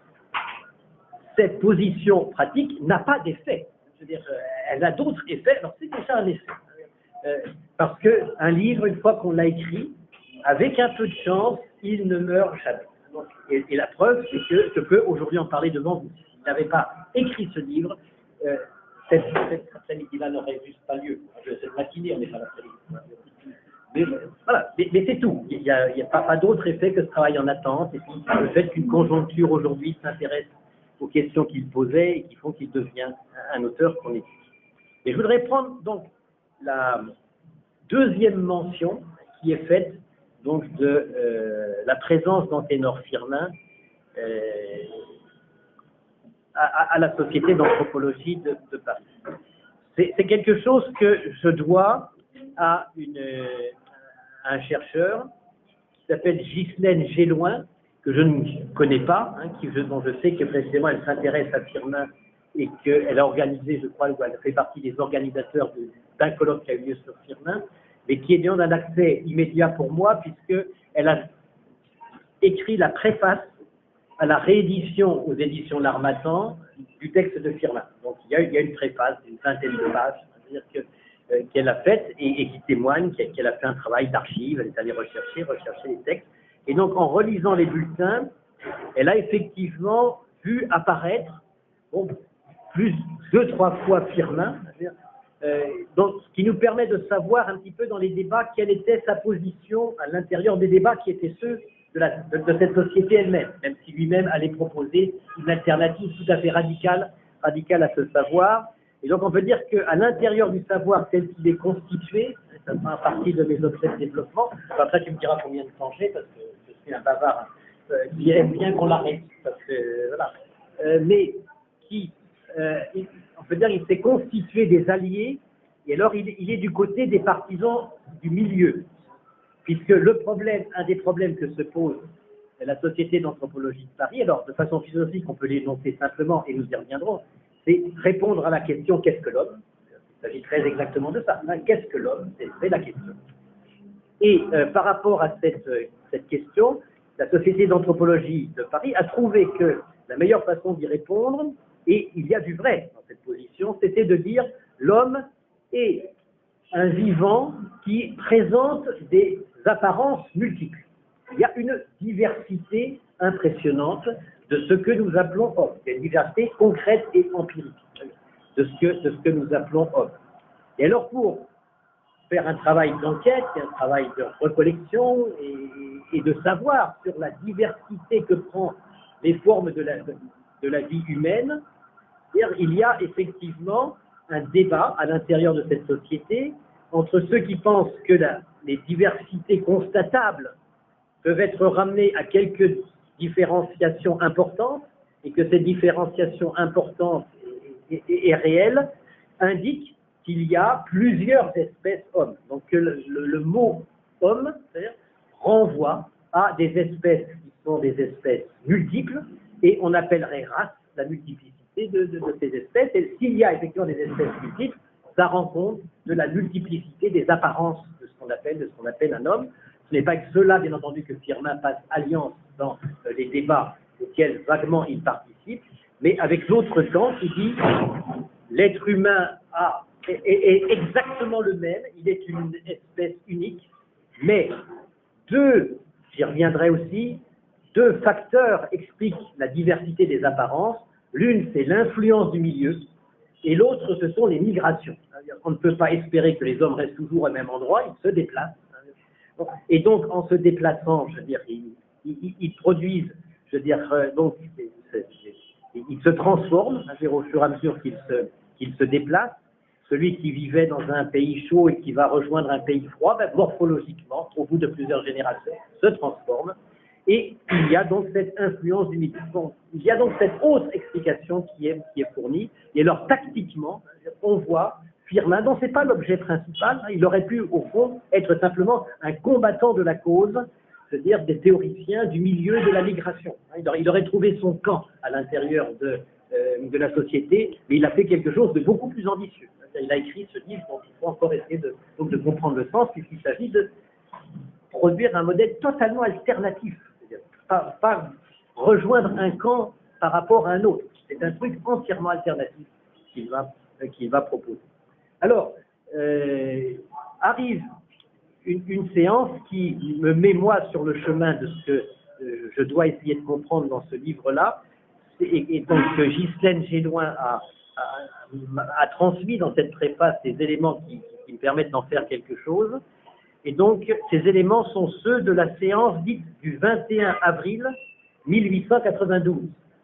Cette position pratique n'a pas d'effet. Je veux dire, elle a d'autres effets. Alors c'est déjà un effet. Parce qu'un livre, une fois qu'on l'a écrit, avec un peu de chance, il ne meurt jamais. Donc, et la preuve, c'est que je peux aujourd'hui en parler devant vous. Si vous n'avez pas écrit ce livre, cette après-midi-là n'aurait juste pas lieu. Cette matinée, on n'est pas l'après-midi. Mais voilà, mais c'est tout. Il n'y a pas d'autre effet que ce travail en attente. Et puis le fait qu'une conjoncture aujourd'hui s'intéresse aux questions qu'il posait et qui font qu'il devient un auteur qu'on étudie. Et je voudrais prendre donc la deuxième mention qui est faite donc de la présence d'Anténor Firmin à la Société d'anthropologie de Paris. C'est quelque chose que je dois à un chercheur qui s'appelle Ghislaine Géloin, que je ne connais pas, hein, dont je sais que précisément elle s'intéresse à Firmin et qu'elle a organisé, je crois, elle fait partie des organisateurs d'un colloque qui a eu lieu sur Firmin, mais qui est d'un accès immédiat pour moi, puisqu'elle a écrit la préface à la réédition aux éditions L'Harmattan du texte de Firmin. Donc il y a une préface d'une vingtaine de pages, c'est-à-dire qu'elle a faite et qui témoigne qu'elle a fait un travail d'archive, elle est allée rechercher les textes. Et donc, en relisant les bulletins, elle a effectivement vu apparaître plus 2-3 fois Firmin, donc, ce qui nous permet de savoir un petit peu dans les débats quelle était sa position à l'intérieur des débats qui étaient ceux de cette société elle-même, même si lui-même allait proposer une alternative tout à fait radicale à ce savoir. Et donc, on peut dire qu'à l'intérieur du savoir tel qu'il est constitué, ça sera à partir de mes objets de développement. Après, tu me diras combien de temps j'ai, parce que je suis un bavard qui aime bien qu'on l'arrête. Voilà. Mais on peut dire qu'il s'est constitué des alliés, et alors il est du côté des partisans du milieu. Puisque un des problèmes que se pose la Société d'anthropologie de Paris, alors de façon philosophique, on peut l'énoncer simplement, et nous y reviendrons, c'est répondre à la question « qu'est-ce que l'homme ?» Il s'agit très exactement de ça. Qu'est-ce que l'homme? C'est la question. Et par rapport à cette question, la Société d'anthropologie de Paris a trouvé que la meilleure façon d'y répondre, et il y a du vrai dans cette position, c'était de dire l'homme est un vivant qui présente des apparences multiples. Il y a une diversité impressionnante de ce que nous appelons homme. Il y a une diversité concrète et empirique de ce que nous appelons homme. Et alors, pour faire un travail d'enquête, un travail de recollection et de savoir sur la diversité que prend les formes de la vie humaine, il y a effectivement un débat à l'intérieur de cette société entre ceux qui pensent que les diversités constatables peuvent être ramenées à quelques différenciations importantes et que cette différenciation importante et réelle indique qu'il y a plusieurs espèces hommes. Donc le mot homme renvoie à des espèces qui sont des espèces multiples, et on appellerait race la multiplicité de ces espèces. Et s'il y a effectivement des espèces multiples, ça rend compte de la multiplicité des apparences de ce qu'on appelle un homme. Ce n'est pas que cela, bien entendu, que Firmin passe alliance dans les débats auxquels vaguement il participe, mais avec l'autre camp qui dit l'être humain est exactement le même, il est une espèce unique, mais j'y reviendrai aussi, deux facteurs expliquent la diversité des apparences. L'une, c'est l'influence du milieu, et l'autre, ce sont les migrations. On ne peut pas espérer que les hommes restent toujours au même endroit, ils se déplacent. Et donc, en se déplaçant, je veux dire, ils produisent, je veux dire, donc, ils se transforment au fur et à mesure qu'ils se déplacent. Celui qui vivait dans un pays chaud et qui va rejoindre un pays froid, morphologiquement, au bout de plusieurs générations, se transforme. Et il y a donc cette influence du milieu. Bon, il y a donc cette autre explication qui est fournie. Et alors, tactiquement, on voit Firmin, dont ce n'est pas l'objet principal, il aurait pu, au fond, être simplement un combattant de la cause, c'est-à-dire des théoriciens du milieu de la migration. Il aurait trouvé son camp à l'intérieur de la société, mais il a fait quelque chose de beaucoup plus ambitieux. Il a écrit ce livre dont il faut encore essayer de comprendre le sens, puisqu'il s'agit de produire un modèle totalement alternatif, c'est-à-dire pas rejoindre un camp par rapport à un autre. C'est un truc entièrement alternatif qu'il va proposer. Alors, arrive une séance qui me met moi sur le chemin de ce que je dois essayer de comprendre dans ce livre-là, et donc Ghislaine Gélouin a transmis dans cette préface des éléments qui me permettent d'en faire quelque chose. Et donc, ces éléments sont ceux de la séance dite du 21 avril 1892.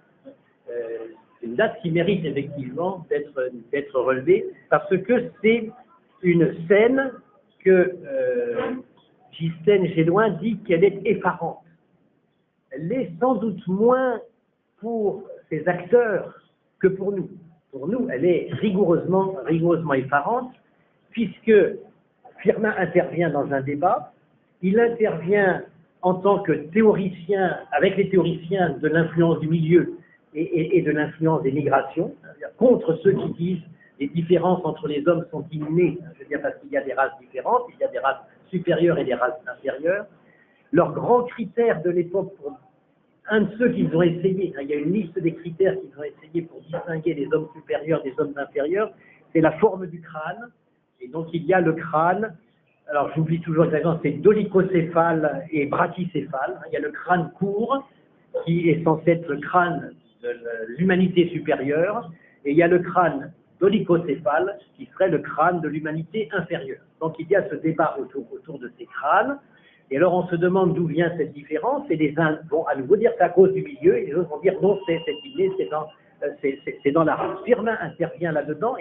C'est une date qui mérite effectivement d'être relevée, parce que c'est une scène que Ghislaine Gélouin dit qu'elle est effarante. Elle l'est sans doute moins pour ses acteurs que pour nous. Pour nous, elle est rigoureusement effarante, puisque Firmin intervient dans un débat, il intervient en tant que théoricien, avec les théoriciens de l'influence du milieu et de l'influence des migrations, contre ceux qui disent les différences entre les hommes sont innées, je veux dire parce qu'il y a des races différentes, il y a des races supérieures et des races inférieures. Leur grand critère de l'époque, un de ceux qu'ils ont essayé, il y a une liste des critères qu'ils ont essayé pour distinguer les hommes supérieurs des hommes inférieurs, c'est la forme du crâne. Et donc il y a le crâne, alors j'oublie toujours exactement, c'est dolicocéphale et brachycéphale. Il y a le crâne court, qui est censé être le crâne de l'humanité supérieure, et il y a le crâne dolicocéphale, qui serait le crâne de l'humanité inférieure. Donc il y a ce débat autour de ces crânes, et alors on se demande d'où vient cette différence, et les uns vont à nouveau dire c'est à cause du milieu, et les autres vont dire non, c'est inné, c'est dans la race. Firmin intervient là-dedans,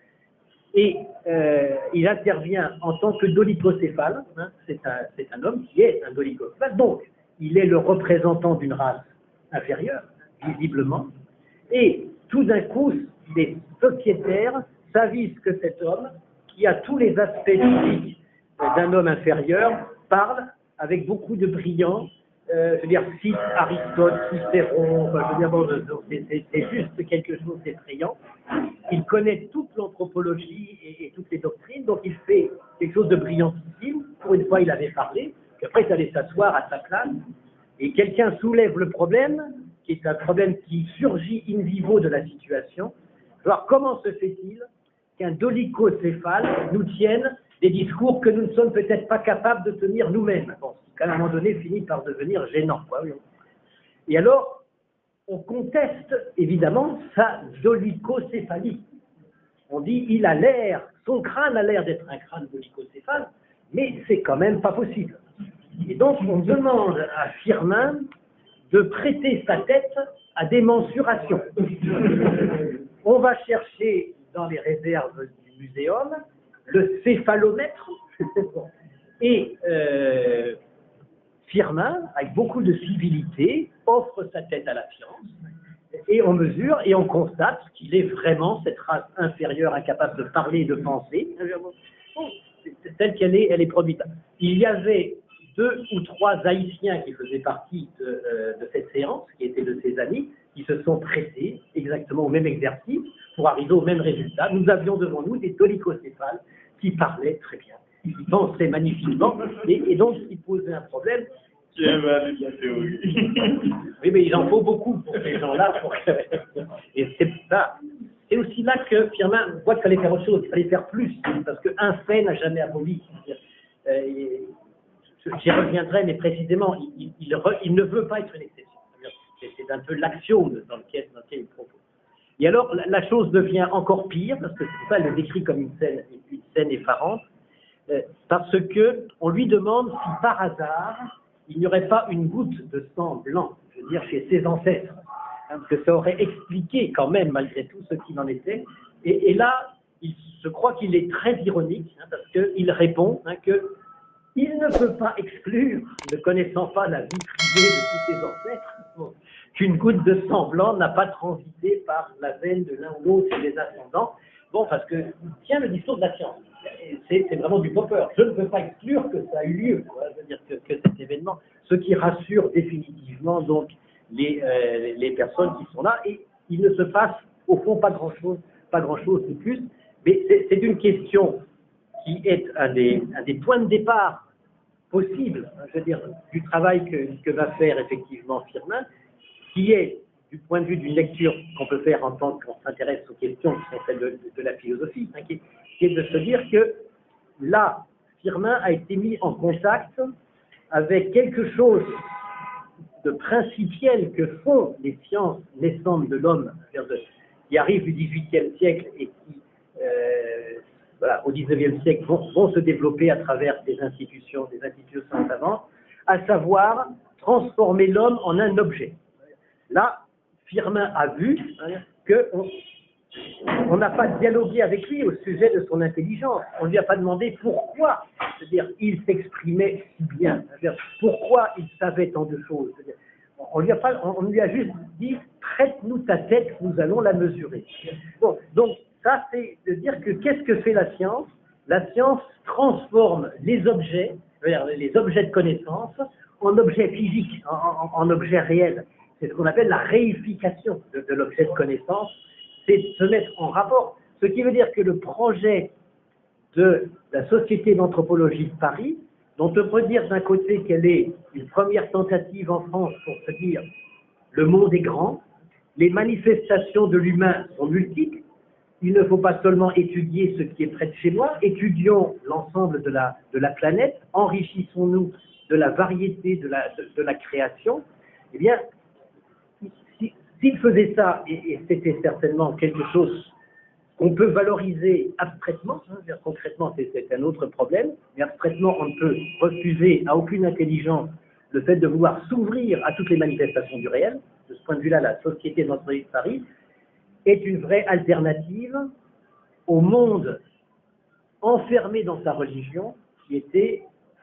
et il intervient en tant que dolicocéphale, c'est un homme qui est un dolicocéphale, donc il est le représentant d'une race inférieure, visiblement, et tout d'un coup, les sociétaires s'avisent que cet homme, qui a tous les aspects physiques d'un homme inférieur, parle avec beaucoup de brillant, je veux dire, cite Aristote, Cicéron, je veux dire, bon, c'est juste quelque chose d'effrayant. Il connaît toute l'anthropologie et toutes les doctrines, donc il fait quelque chose de brillantissime. Pour une fois, il avait parlé, puis après, il allait s'asseoir à sa place, et quelqu'un soulève le problème, qui est un problème qui surgit in vivo de la situation. Alors, comment se fait-il qu'un dolicocéphale nous tienne des discours que nous ne sommes peut-être pas capables de tenir nous-mêmes, bon, ce qui, à un moment donné, finit par devenir gênant, quoi, oui. Et alors, on conteste, évidemment, sa dolicocéphalie. On dit, il a l'air, son crâne a l'air d'être un crâne dolicocéphale, mais c'est quand même pas possible. Et donc, on demande à Firmin de prêter sa tête à des mensurations. On va chercher dans les réserves du muséum le céphalomètre, et Firmin, avec beaucoup de civilité, offre sa tête à la science, Et on mesure et on constate qu'il est vraiment cette race inférieure, incapable de parler et de penser, telle qu'elle est, elle est produite. Il y avait 2 ou 3 Haïtiens qui faisaient partie de cette séance, qui étaient de ses amis, qui se sont prêtés exactement au même exercice pour arriver au même résultat. Nous avions devant nous des dolicocéphales qui parlaient très bien, qui pensaient magnifiquement, et donc qui posaient un problème. Qui invalide la théorie. Oui, mais il en faut beaucoup pour ces gens-là. Et c'est ça. C'est aussi là que Firmin voit qu'il fallait faire autre chose, il fallait faire plus, parce qu'un fait n'a jamais aboli. J'y reviendrai, mais précisément, il ne veut pas être une exception. C'est un peu l'axiome dans lequel il propose. Et alors, la chose devient encore pire, parce que c'est ça, elle le décrit comme une scène effarante, parce que on lui demande si par hasard, il n'y aurait pas une goutte de sang blanc, je veux dire, chez ses ancêtres, parce que ça aurait expliqué quand même, malgré tout, ce qu'il en était. Et là, je crois qu'il est très ironique, parce qu'il répond que il ne peut pas exclure, ne connaissant pas la vie privée de tous ses ancêtres, qu'une goutte de sang blanc n'a pas transité par la veine de l'un ou l'autre chez les ascendants. Bon, parce que tient le discours de la science. C'est vraiment du Popper. Je ne peux pas exclure que ça a eu lieu, quoi. Je veux dire que cet événement, ce qui rassure définitivement donc les personnes qui sont là, et il ne se passe au fond pas grand-chose de plus. Mais c'est une question qui est un des points de départ possibles, je veux dire, du travail que va faire effectivement Firmin, qui est, du point de vue d'une lecture qu'on peut faire en tant qu'on s'intéresse aux questions qui sont celles de la philosophie, qui est de se dire que là, Firmin a été mis en contact avec quelque chose de principiel que font les sciences naissantes de l'homme, qui arrivent du XVIIIe siècle et qui, voilà, au XIXe siècle, vont se développer à travers des institutions savantes, à savoir transformer l'homme en un objet. Là, Firmin a vu qu'on n'a pas dialogué avec lui au sujet de son intelligence. On ne lui a pas demandé pourquoi, c'est-à-dire, il s'exprimait si bien, c'est-à-dire, pourquoi il savait tant de choses. On lui a juste dit, prête-nous ta tête, nous allons la mesurer. Bon, donc, ça, c'est de dire que qu'est-ce que fait la science? La science transforme les objets de connaissance, en objets physiques, en objets réels. C'est ce qu'on appelle la réification de l'objet de connaissance, c'est se mettre en rapport. Ce qui veut dire que le projet de la Société d'anthropologie de Paris, dont on peut dire d'un côté qu'elle est une première tentative en France pour se dire le monde est grand, les manifestations de l'humain sont multiples, il ne faut pas seulement étudier ce qui est près de chez moi, étudions l'ensemble de la planète, enrichissons-nous de la variété de la création. Eh bien, s'il faisait ça, et c'était certainement quelque chose qu'on peut valoriser abstraitement, concrètement c'est un autre problème, mais abstraitement on ne peut refuser à aucune intelligence le fait de vouloir s'ouvrir à toutes les manifestations du réel. De ce point de vue-là, la Société d'anthropologie de Paris est une vraie alternative au monde enfermé dans sa religion, qui était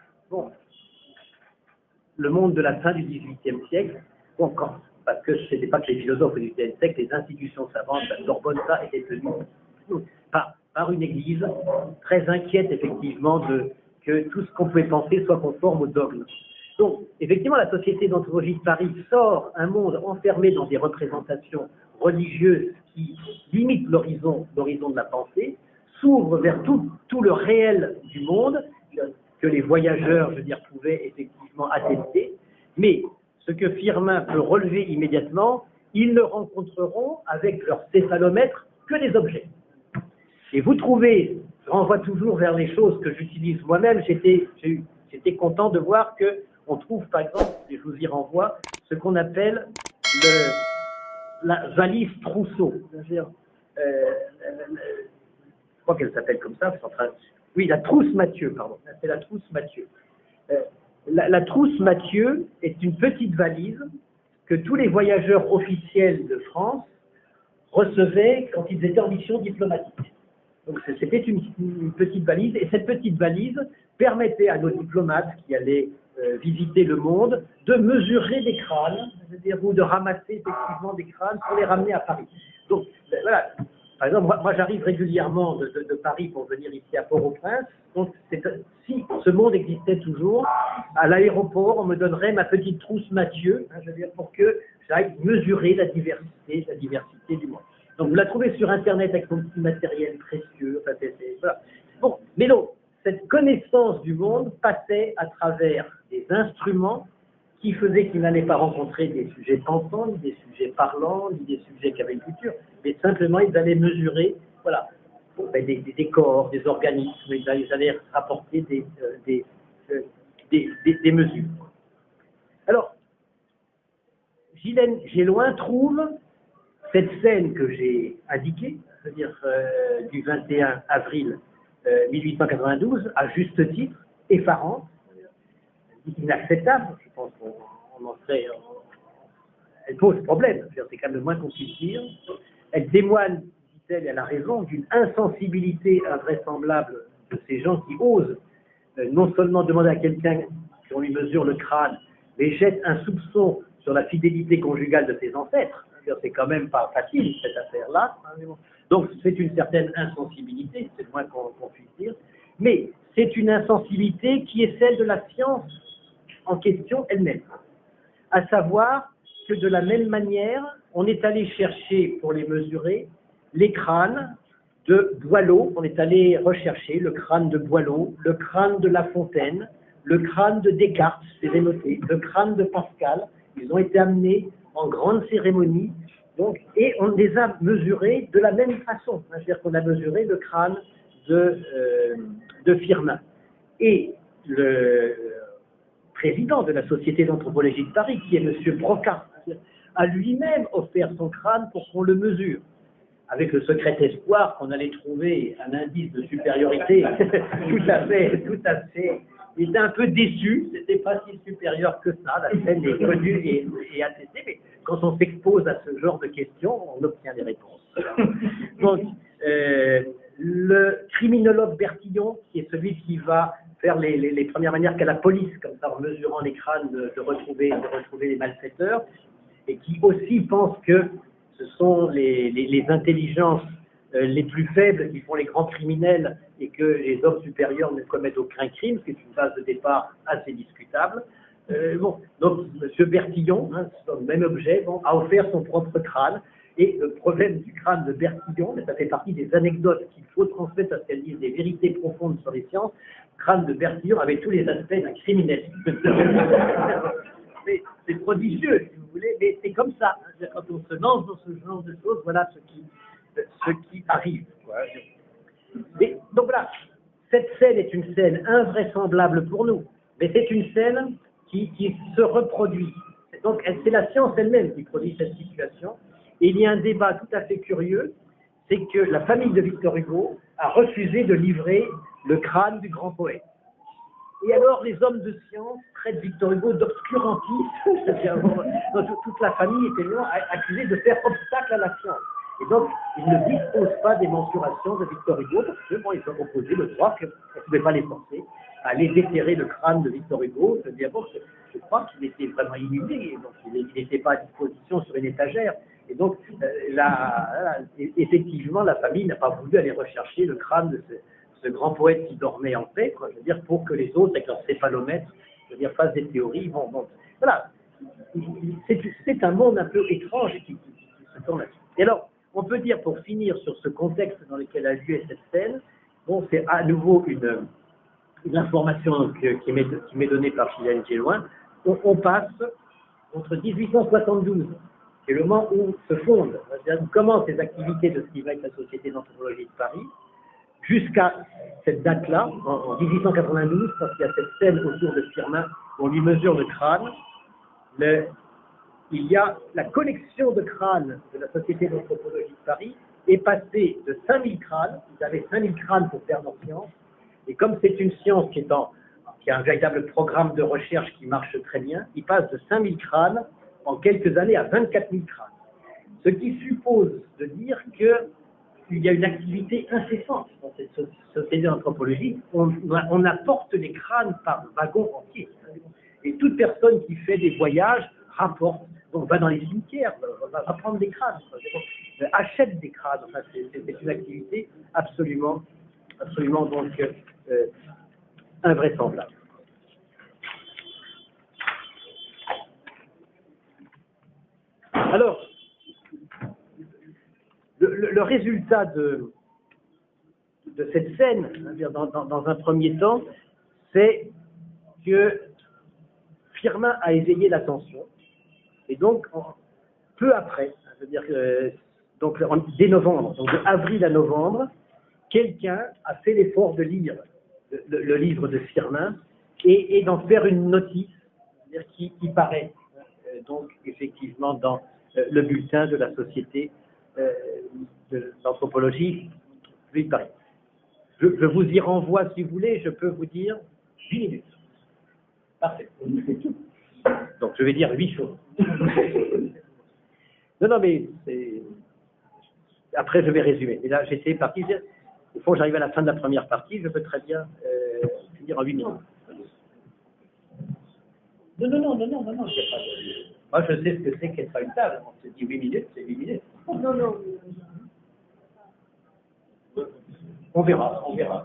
le monde de la fin du XVIIIe siècle, parce que ce n'était pas que les philosophes du XVIIIe siècle, les institutions savantes, la Sorbonne, ça était tenu par une église très inquiète effectivement que tout ce qu'on pouvait penser soit conforme au dogme. Donc, effectivement, la Société d'anthropologie de Paris sort un monde enfermé dans des représentations religieuses qui limitent l'horizon de la pensée, s'ouvre vers tout le réel du monde, que les voyageurs, je veux dire, pouvaient effectivement attester, mais ce que Firmin peut relever immédiatement, ils ne rencontreront avec leur céphalomètre que des objets. Et vous trouvez, je renvoie toujours vers les choses que j'utilise moi-même, j'étais content de voir qu'on trouve par exemple, et je vous y renvoie, ce qu'on appelle la valise trousseau. Je crois qu'elle s'appelle comme ça, oui, la trousse Mathieu, pardon, c'est la trousse Mathieu. La trousse Mathieu est une petite valise que tous les voyageurs officiels de France recevaient quand ils étaient en mission diplomatique. Donc c'était une petite valise, et cette petite valise permettait à nos diplomates qui allaient visiter le monde, de mesurer des crânes, c'est-à-dire ou de ramasser effectivement des crânes pour les ramener à Paris. Donc voilà, par exemple, moi j'arrive régulièrement de Paris pour venir ici à Port-au-Prince, donc si ce monde existait toujours, à l'aéroport, on me donnerait ma petite trousse Mathieu, je veux dire, pour que j'aille mesurer la diversité du monde. Donc vous la trouvez sur Internet avec son petit matériel précieux, enfin, voilà. Bon, mais non, cette connaissance du monde passait à travers des instruments qui faisaient qu'ils n'allaient pas rencontrer des sujets pensants, ni des sujets parlants, ni des sujets qui avaient une culture, mais simplement ils allaient mesurer, voilà, des corps, des organismes, ils allaient rapporter des mesures. Alors, Gilles Géloin trouve cette scène que j'ai indiquée, c'est-à-dire du 21 avril 1892, à juste titre, effarante, inacceptable, je pense qu'on en serait... elle pose problème, c'est quand même le moins qu'on puisse dire. Elle témoigne, dit-elle, et elle a raison, d'une insensibilité invraisemblable de ces gens qui osent non seulement demander à quelqu'un qu'on lui mesure le crâne, mais jette un soupçon sur la fidélité conjugale de ses ancêtres. C'est quand même pas facile, cette affaire-là. Donc, c'est une certaine insensibilité, c'est le moins qu'on puisse dire. Mais c'est une insensibilité qui est celle de la science en question elle-même. À savoir que de la même manière, on est allé chercher, pour les mesurer, les crânes de Boileau, on est allé rechercher le crâne de Boileau, le crâne de La Fontaine, le crâne de Descartes, je les ai notés, le crâne de Pascal. Ils ont été amenés en grande cérémonie, donc, et on les a mesurés de la même façon. C'est-à-dire qu'on a mesuré le crâne de Firmin. Et le président de la Société d'anthropologie de Paris, qui est M. Broca, a lui-même offert son crâne pour qu'on le mesure, avec le secret espoir qu'on allait trouver un indice de supériorité tout à fait. Il était un peu déçu, c'était pas si supérieur que ça, la scène est connue et attestée, mais quand on s'expose à ce genre de questions, on obtient des réponses. Donc, le criminologue Bertillon, qui est celui qui va faire les premières manières qu'a la police, comme ça, en mesurant les crânes, de retrouver les malfaiteurs, et qui aussi pense que ce sont les intelligences les plus faibles qui font les grands criminels et que les hommes supérieurs ne commettent aucun crime, ce qui est une base de départ assez discutable. Donc M. Bertillon, sur le même objet, a offert son propre crâne. Et le problème du crâne de Bertillon, ça fait partie des anecdotes qu'il faut transmettre parce qu'elles disent des vérités profondes sur les sciences. Le crâne de Bertillon avait tous les aspects d'un criminel. C'est prodigieux, si vous voulez, mais c'est comme ça. Quand on se lance dans ce genre de choses, voilà ce qui arrive. Mais, donc voilà, cette scène est une scène invraisemblable pour nous, mais c'est une scène qui se reproduit. Donc c'est la science elle-même qui produit cette situation. Et il y a un débat tout à fait curieux, c'est que la famille de Victor Hugo a refusé de livrer le crâne du grand poète. Et alors, les hommes de science traitent Victor Hugo d'obscurantiste. Toute la famille était accusée de faire obstacle à la science. Et donc, ils ne disposent pas des mensurations de Victor Hugo parce que, bon, ils ont opposé le droit qu'on ne pouvait pas les forcer à aller déterrer le crâne de Victor Hugo. C'est-à-dire, bon, je crois qu'il était vraiment inhumé, donc il n'était pas à disposition sur une étagère. Et donc, effectivement, la famille n'a pas voulu aller rechercher le crâne de ce grand poète qui dormait en paix, quoi, je veux dire, pour que les autres, avec leur céphalomètre, je veux dire, fassent des théories. Bon, voilà. C'est un monde un peu étrange qui se tourne là-dessus. Et alors, on peut dire, pour finir sur ce contexte dans lequel a lieu cette scène, bon, c'est à nouveau une information qui m'est donnée par Gilles Géloin. On passe entre 1872, qui est le moment où se fondent, où commencent les activités de ce qui va être la Société d'anthropologie de Paris, jusqu'à cette date-là, en 1892, quand il y a cette scène autour de Firmin, où on lui mesure le crâne, il y a la collection de crânes de la Société d'anthropologie de Paris est passée de 5000 crânes, ils avaient 5000 crânes pour faire leur science, et comme c'est une science qui a un véritable programme de recherche qui marche très bien, ils passent de 5000 crânes en quelques années à 24 000 crânes. Ce qui suppose de dire qu'il y a une activité incessante dans cette société d'anthropologie. On apporte les crânes par wagon entier. Et toute personne qui fait des voyages rapporte, donc va dans les cimetières, va prendre des crânes, achète des crânes. Enfin, c'est une activité absolument donc invraisemblable. Alors, le résultat de cette scène, dans un premier temps, c'est que Firmin a éveillé l'attention, et donc peu après, c'est-à-dire donc dès novembre, donc de avril à novembre, quelqu'un a fait l'effort de lire le livre de Firmin et d'en faire une notice, c'est-à-dire qui paraît donc effectivement dans le bulletin de la Société d'anthropologie de Paris. Je vous y renvoie si vous voulez, je peux vous dire 8 minutes. Parfait. Donc je vais dire 8 choses. Non, mais après je vais résumer. Et là j'étais parti, au fond j'arrive à la fin de la première partie, je peux très bien finir en 8 minutes. Non, il n'y a pas de... Moi je sais ce que c'est qu'être à une table. On se dit 8 minutes, c'est 8 minutes. Non. On verra.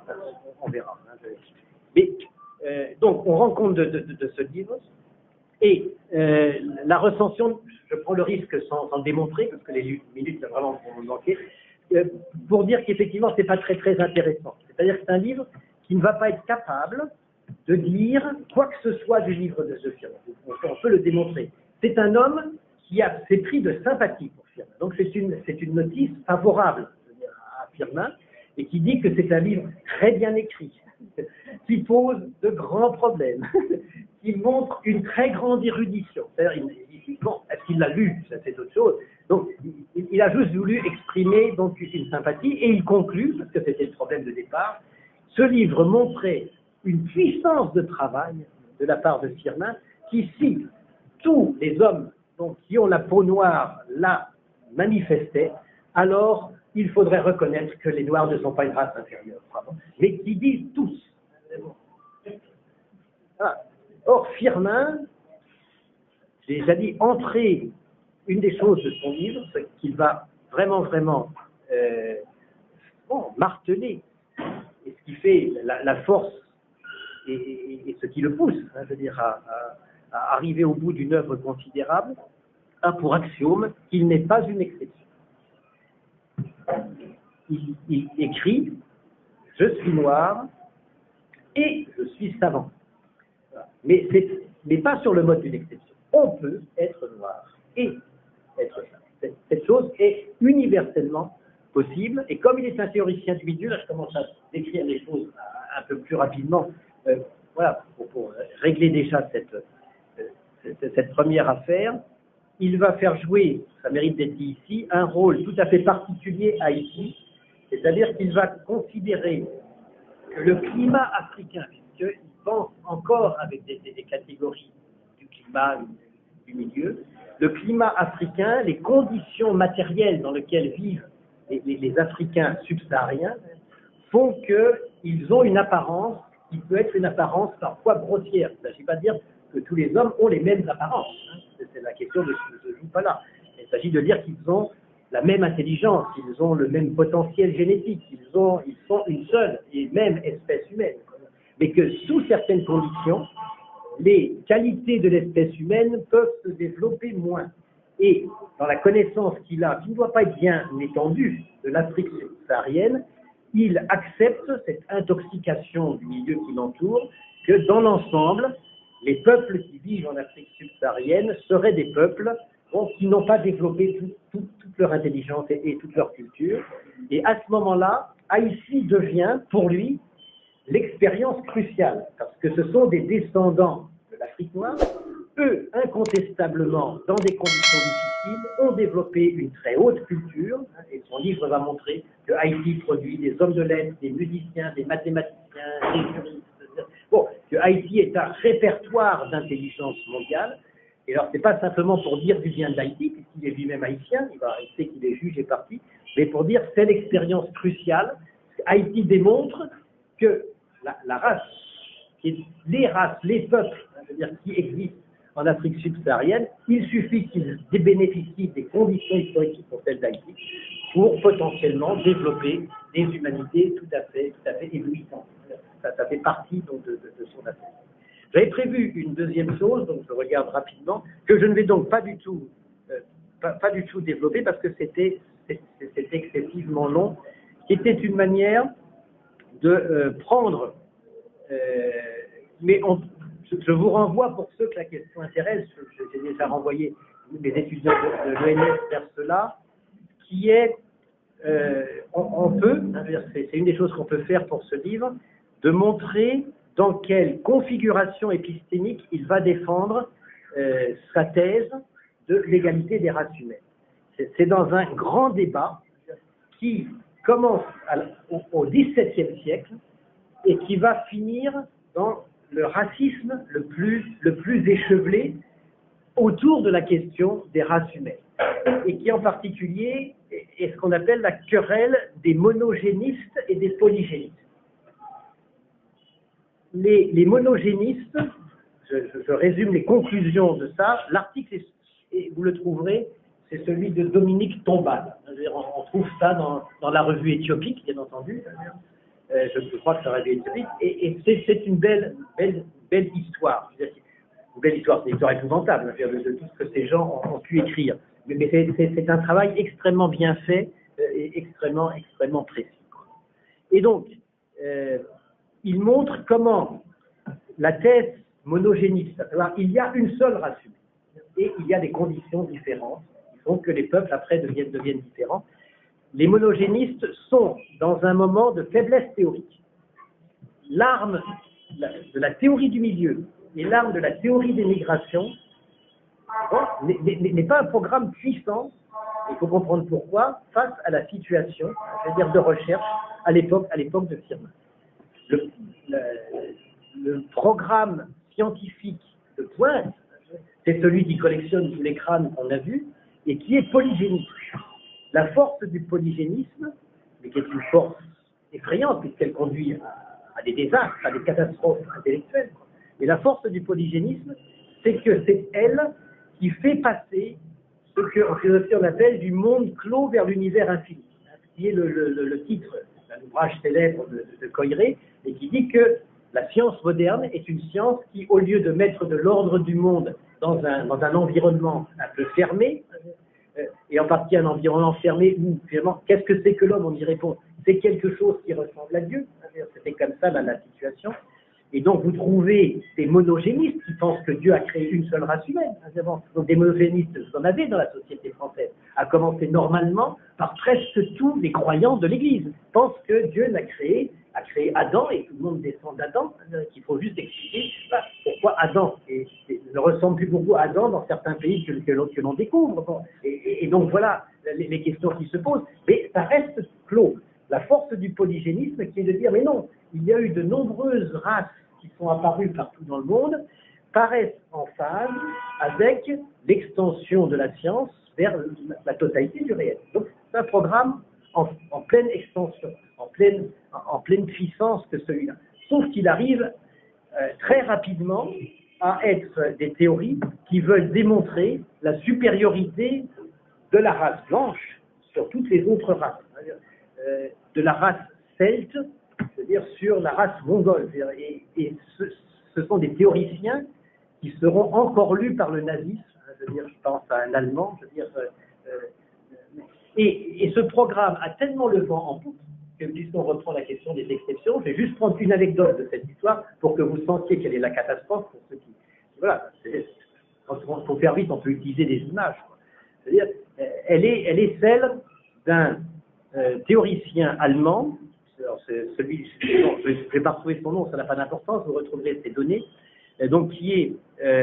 Mais, donc, on rend compte de ce livre, et la recension, je prends le risque sans démontrer, parce que les minutes vraiment vont me manquer, pour dire qu'effectivement, c'est pas très intéressant. C'est-à-dire que c'est un livre qui ne va pas être capable de dire quoi que ce soit du livre de Firmin. On peut le démontrer. C'est un homme qui s'est pris de sympathie pour Firmin. Donc, c'est une notice favorable à Firmin, et qui dit que c'est un livre très bien écrit, qui pose de grands problèmes, qui montre une très grande érudition. C'est-à-dire, bon, est-ce qu'il l'a lu? C'est autre chose. Donc, il a juste voulu exprimer donc une sympathie, et il conclut, parce que c'était le problème de départ, ce livre montrait une puissance de travail de la part de Firmin, qui, si tous les hommes donc, qui ont la peau noire la manifestaient, alors il faudrait reconnaître que les Noirs ne sont pas une race inférieure, mais qui disent tous. Voilà. Or, Firmin, j'ai déjà dit, entrer une des choses de son livre, ce qu'il va vraiment marteler, et ce qui fait la force et ce qui le pousse, je veux dire, à arriver au bout d'une œuvre considérable, a pour axiome qu'il n'est pas une exception. Il écrit « Je suis noir et je suis savant ». Mais pas sur le mode d'une exception. On peut être noir et être savant. Cette chose est universellement possible. Et comme il est un théoricien du milieu, là je commence à décrire les choses un peu plus rapidement, voilà, pour régler déjà cette première affaire. Il va faire jouer, ça mérite d'être dit ici, un rôle tout à fait particulier à Haïti, c'est-à-dire qu'il va considérer que le climat africain, puisqu'il pense encore avec des catégories du climat, du milieu, le climat africain, les conditions matérielles dans lesquelles vivent les Africains subsahariens, font qu'ils ont une apparence qui peut être une apparence parfois grossière. Il ne s'agit pas de dire que tous les hommes ont les mêmes apparences. C'est la question ne se joue pas là. Il s'agit de dire qu'ils ont la même intelligence, qu'ils ont le même potentiel génétique, ils sont une seule et même espèce humaine. Mais que sous certaines conditions, les qualités de l'espèce humaine peuvent se développer moins. Et dans la connaissance qu'il a, qui ne doit pas être bien étendue de l'Afrique subsaharienne, il accepte cette intoxication du milieu qui l'entoure, que dans l'ensemble, les peuples qui vivent en Afrique subsaharienne seraient des peuples qui n'ont pas développé toute leur intelligence et toute leur culture. Et à ce moment-là, Haïti devient, pour lui, l'expérience cruciale, parce que ce sont des descendants de l'Afrique noire. Eux, incontestablement, dans des conditions difficiles, ont développé une très haute culture, et son livre va montrer que Haïti produit des hommes de lettres, des musiciens, des mathématiciens, des juristes. Bon, que Haïti est un répertoire d'intelligence mondiale. Et alors, c'est pas simplement pour dire du bien d'Haïti, puisqu'il est lui-même haïtien, il sait qu'il est juge et parti, mais pour dire c'est l'expérience cruciale. Haïti démontre que la race qui est les races, les peuples, c'est-à-dire qui existent en Afrique subsaharienne, il suffit qu'ils bénéficient des conditions historiques qui sont celles d'Haïti pour potentiellement développer des humanités tout à fait éblouissantes. Ça fait partie donc, de son affaire. J'avais prévu une deuxième chose, donc je regarde rapidement, que je ne vais donc pas du tout développer parce que c'était excessivement long, qui était une manière de prendre, mais je vous renvoie pour ceux que la question intéresse, j'ai déjà renvoyé mes étudiants de l'ENS vers cela, qui est, on peut, c'est une des choses qu'on peut faire pour ce livre, de montrer dans quelle configuration épistémique il va défendre sa thèse de l'égalité des races humaines. C'est dans un grand débat qui commence au XVIIe siècle et qui va finir dans le racisme le plus échevelé autour de la question des races humaines, et qui en particulier est ce qu'on appelle la querelle des monogénistes et des polygénistes. Les monogénistes, je résume les conclusions de ça, l'article, et vous le trouverez, c'est celui de Dominique Tombal. On trouve ça dans la revue éthiopique, bien entendu. Je crois que c'est la revue éthiopique, et c'est une belle histoire. Une belle histoire, c'est une histoire épouvantable, de tout ce que ces gens ont pu écrire. Mais c'est un travail extrêmement bien fait et extrêmement précis. Et donc, il montre comment la thèse monogéniste, il y a une seule race humaine, et il y a des conditions différentes qui font que les peuples après deviennent différents. Les monogénistes sont dans un moment de faiblesse théorique. L'arme de la théorie du milieu et l'arme de la théorie des migrations n'est pas un programme puissant, il faut comprendre pourquoi, face à la situation, je veux dire, de recherche à l'époque de Firmin. Le programme scientifique de pointe, c'est celui qui collectionne tous les crânes qu'on a vus et qui est polygénique. La force du polygénisme, mais qui est une force effrayante puisqu'elle conduit à des désastres, à des catastrophes intellectuelles. Et la force du polygénisme, c'est que c'est elle qui fait passer ce qu'en philosophie on appelle du monde clos vers l'univers infini, qui est le titre d'un ouvrage célèbre de Coiré, et qui dit que la science moderne est une science qui, au lieu de mettre de l'ordre du monde dans un environnement un peu fermé, et en partie un environnement fermé où, finalement, qu'est-ce que c'est que l'homme? On y répond, c'est quelque chose qui ressemble à Dieu. C'était comme ça la situation. Et donc, vous trouvez des monogénistes qui pensent que Dieu a créé une seule race humaine. Donc, des monogénistes, vous en avez dans la société française, à commencer normalement par presque tous les croyants de l'Église. Pensent que Dieu a créé Adam, et tout le monde descend d'Adam, qu'il faut juste expliquer pourquoi Adam ne ressemble plus beaucoup à Adam dans certains pays que l'on découvre. Bon. Et donc, voilà les questions qui se posent. Mais ça reste clos. La force du polygénisme qui est de dire, mais non, il y a eu de nombreuses races qui sont apparues partout dans le monde, paraissent en phase avec l'extension de la science vers la totalité du réel. Donc, c'est un programme en pleine extension, en pleine puissance que celui-là. Sauf qu'il arrive très rapidement à être des théories qui veulent démontrer la supériorité de la race blanche sur toutes les autres races. De la race celte, c'est-à-dire sur la race mongole. Et ce sont des théoriciens qui seront encore lus par le nazisme. Je pense à un Allemand. Et ce programme a tellement le vent en poupe que, puisqu'on reprend la question des exceptions, je vais juste prendre une anecdote de cette histoire pour que vous sentiez quelle est la catastrophe pour ceux qui... Voilà, quand il faut faire vite, on peut utiliser des images. C'est-à-dire, elle est celle d'un théoricien allemand, c'est celui, je ne vais pas retrouver son nom, ça n'a pas d'importance, vous retrouverez ces données, donc qui est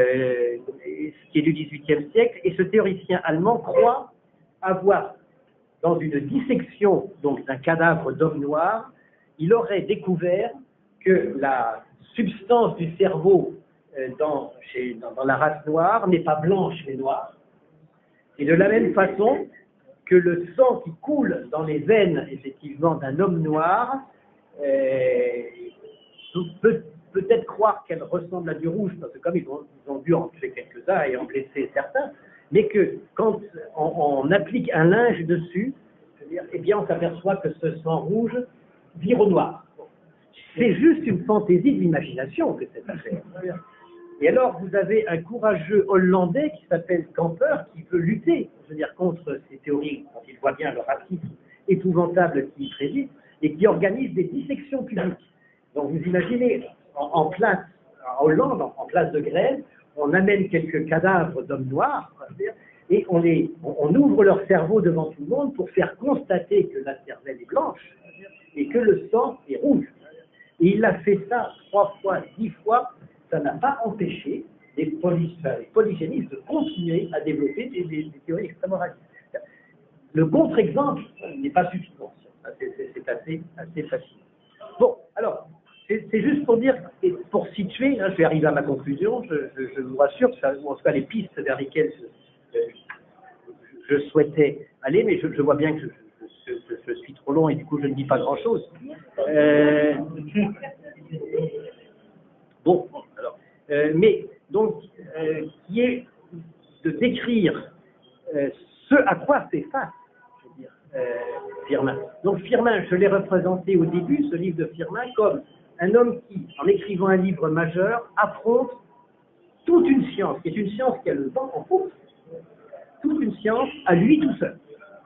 du XVIIIe siècle, et ce théoricien allemand croit avoir, dans une dissection donc d'un cadavre d'homme noir, il aurait découvert que la substance du cerveau dans la race noire n'est pas blanche mais noire, et de la même façon que le sang qui coule dans les veines, effectivement, d'un homme noir peut-être croire qu'elle ressemble à du rouge, parce que comme ils ont dû en tuer quelques-uns et en blesser certains, mais que quand on applique un linge dessus, eh bien on s'aperçoit que ce sang rouge vire au noir. C'est juste une fantaisie de l'imagination que cette affaire. Et alors vous avez un courageux Hollandais qui s'appelle Camper qui veut lutter, contre ces théories dont il voit bien le racisme épouvantable qui y préside, et qui organise des dissections publiques. Donc vous imaginez, en place, en Hollande, en place de grève, on amène quelques cadavres d'hommes noirs, et on ouvre leur cerveau devant tout le monde pour faire constater que la cervelle est blanche, et que le sang est rouge. Et il a fait ça 3 fois, 10 fois, ça n'a pas empêché les polygénistes de continuer à développer des théories extrêmement racistes. Le contre-exemple n'est pas suffisant. C'est assez facile. Bon, alors, c'est juste pour dire, et pour situer, je vais arriver à ma conclusion, je vous rassure, ou en tout cas les pistes vers lesquelles je souhaitais aller, mais je vois bien que je suis trop long et du coup je ne dis pas grand-chose. Bon, alors, mais donc, qui est de décrire ce à quoi fait face, Firmin. Donc Firmin, je l'ai représenté au début, ce livre de Firmin, comme un homme qui, en écrivant un livre majeur, affronte toute une science, qui est une science qui a le vent en poupe, toute une science à lui tout seul.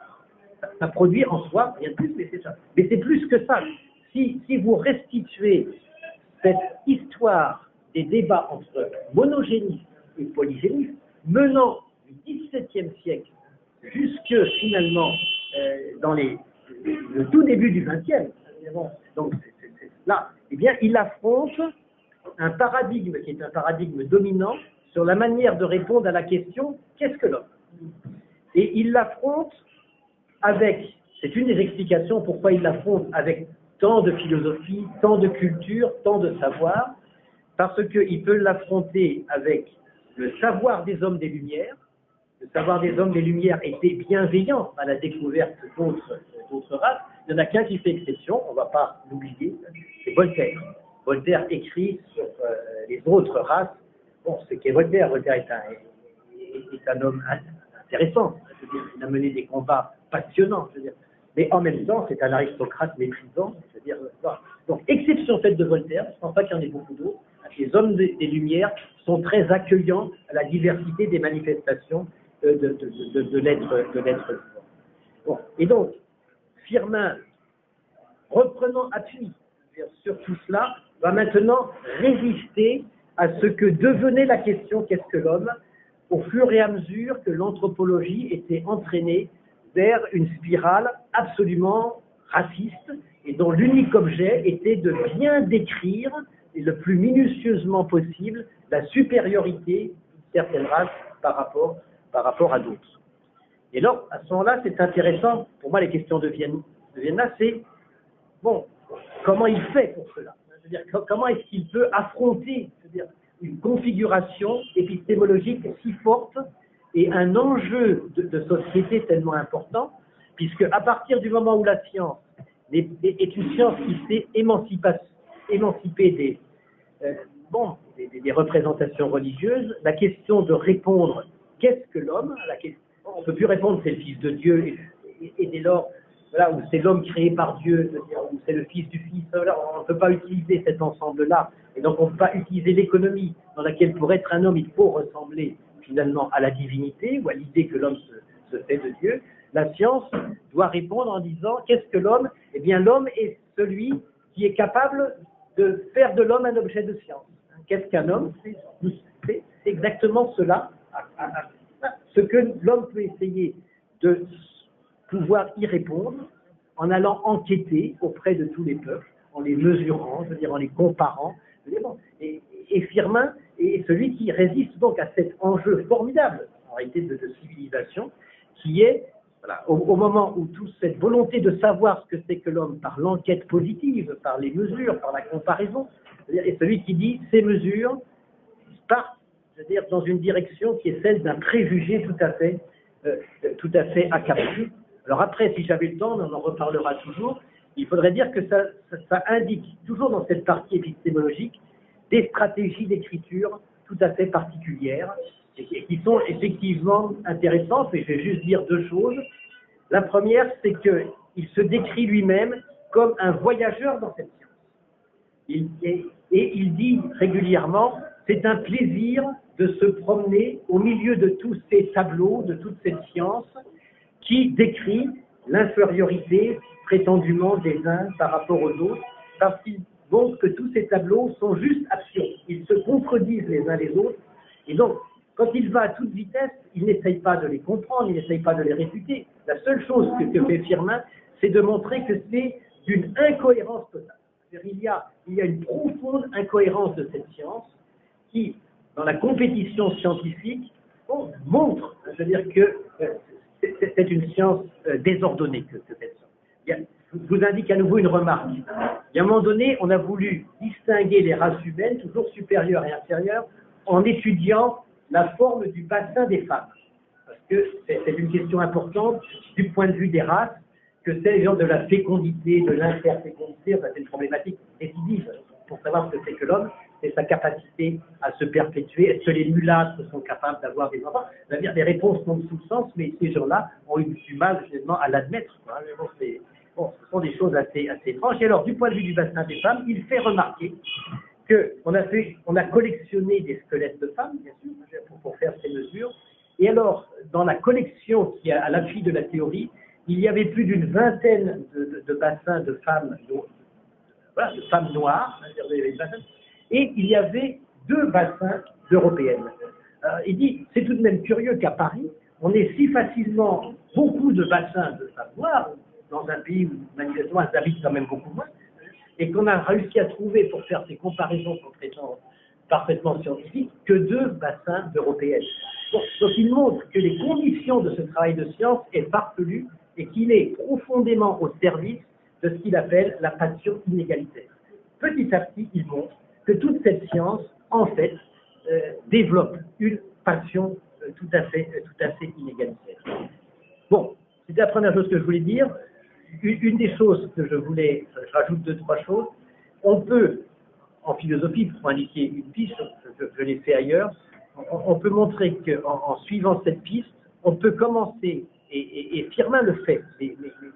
Ça produit en soi rien de plus, mais c'est ça. Mais c'est plus que ça. Si vous restituez cette histoire des débats entre monogénistes et polygénistes, menant du XVIIe siècle jusque finalement dans le tout début du XXe, donc c'est là, eh bien il affronte un paradigme qui est un paradigme dominant sur la manière de répondre à la question qu'est-ce que l'homme? Et il l'affronte avec, c'est une des explications pourquoi il l'affronte avec tant de philosophie, tant de culture, tant de savoir, parce qu'il peut l'affronter avec le savoir des hommes des Lumières. Le savoir des hommes des Lumières était bienveillant à la découverte d'autres races. Il n'y en a qu'un qui fait exception, on ne va pas l'oublier, c'est Voltaire. Voltaire écrit sur les autres races. Bon, ce qu'est Voltaire. Voltaire est un homme intéressant. Il a mené des combats passionnants. Mais en même temps, c'est un aristocrate méprisant. Donc, exception faite de Voltaire, je ne pense pas qu'il y en ait beaucoup d'autres. Les hommes des Lumières sont très accueillants à la diversité des manifestations de l'être vivant. Bon. Et donc, Firmin, reprenant appui sur tout cela, va maintenant résister à ce que devenait la question qu'est-ce que l'homme, au fur et à mesure que l'anthropologie était entraînée vers une spirale absolument raciste et dont l'unique objet était de bien décrire et le plus minutieusement possible la supériorité de certaines races par rapport à d'autres. Et alors, à ce moment-là, c'est intéressant, pour moi, les questions de Vienna, c'est, bon, comment il fait pour cela? C'est-à-dire, comment est-ce qu'il peut affronter une configuration épistémologique si forte et un enjeu de société tellement important, puisque à partir du moment où la science est une science qui s'est émancipée des représentations religieuses, la question de répondre qu'est-ce que l'homme, on ne peut plus répondre c'est le Fils de Dieu, et dès lors, voilà, où c'est l'homme créé par Dieu, où c'est le Fils du Fils, voilà, on ne peut pas utiliser cet ensemble-là, et donc on ne peut pas utiliser l'économie dans laquelle pour être un homme, il faut ressembler finalement à la divinité, ou à l'idée que l'homme se fait de Dieu. La science doit répondre en disant qu'est-ce que l'homme? Eh bien l'homme est celui qui est capable de faire de l'homme un objet de science. Qu'est-ce qu'un homme? C'est exactement cela, ce que l'homme peut essayer de pouvoir y répondre en allant enquêter auprès de tous les peuples, en les mesurant, en les comparant. Et Firmin est celui qui résiste donc à cet enjeu formidable, en réalité, de civilisation, qui est, voilà, au moment où toute cette volonté de savoir ce que c'est que l'homme par l'enquête positive, par les mesures, par la comparaison, est celui qui dit ces mesures partent, dans une direction qui est celle d'un préjugé tout à fait accablant. Alors après, si j'avais le temps, on en reparlera toujours, il faudrait dire que ça indique, toujours dans cette partie épistémologique, des stratégies d'écriture tout à fait particulières et qui sont effectivement intéressantes. Et je vais juste dire deux choses. La première, c'est qu'il se décrit lui-même comme un voyageur dans cette science. Et il dit régulièrement, c'est un plaisir de se promener au milieu de tous ces tableaux, de toute cette science qui décrit l'infériorité prétendument des uns par rapport aux autres, parce qu'il montre que tous ces tableaux sont juste absurdes. Ils se contredisent les uns les autres. Et donc, quand il va à toute vitesse, il n'essaye pas de les comprendre, il n'essaye pas de les réfuter. La seule chose que fait Firmin, c'est de montrer que c'est d'une incohérence totale. Il y a une profonde incohérence de cette science qui, dans la compétition scientifique, montre, je veux dire que c'est une science désordonnée que cette science. Je vous indique à nouveau une remarque. Il y a un moment donné, on a voulu distinguer les races humaines, toujours supérieures et inférieures, en étudiant la forme du bassin des femmes. Parce que c'est une question importante du point de vue des races, que c'est les gens de la fécondité, de l'interfécondité, enfin, c'est une problématique décisive pour savoir ce que c'est que l'homme, c'est sa capacité à se perpétuer. Est-ce que les mulâtres sont capables d'avoir des enfants? C'est-à-dire des réponses tombent sous le sens, mais ces gens-là ont eu du mal finalement à l'admettre. Ce sont des choses assez étranges. Et alors, du point de vue du bassin des femmes, il fait remarquer qu'on a collectionné des squelettes de femmes, bien sûr, pour faire ces mesures. Et alors, dans la collection qui est à l'appui de la théorie, il y avait plus d'une vingtaine de bassins de femmes, de femmes noires, et il y avait 2 bassins d'européennes. Il dit, c'est tout de même curieux qu'à Paris, on ait si facilement beaucoup de bassins de femmes noires, dans un pays où manifestement elles habitent quand même beaucoup moins, et qu'on a réussi à trouver, pour faire ces comparaisons parfaitement scientifiques, que 2 bassins d'européennes. Donc il montre que les conditions de ce travail de science est farfelu et qu'il est profondément au service de ce qu'il appelle la passion inégalitaire. Petit à petit, il montre que toute cette science, en fait, développe une passion tout à fait inégalitaire. Bon, c'était la première chose que je voulais dire. Une des choses que je rajoute 2-3 choses. On peut, en philosophie, pour indiquer une piste, je l'ai fait ailleurs, on peut montrer qu'en suivant cette piste, on peut commencer, et Firmin le fait, mais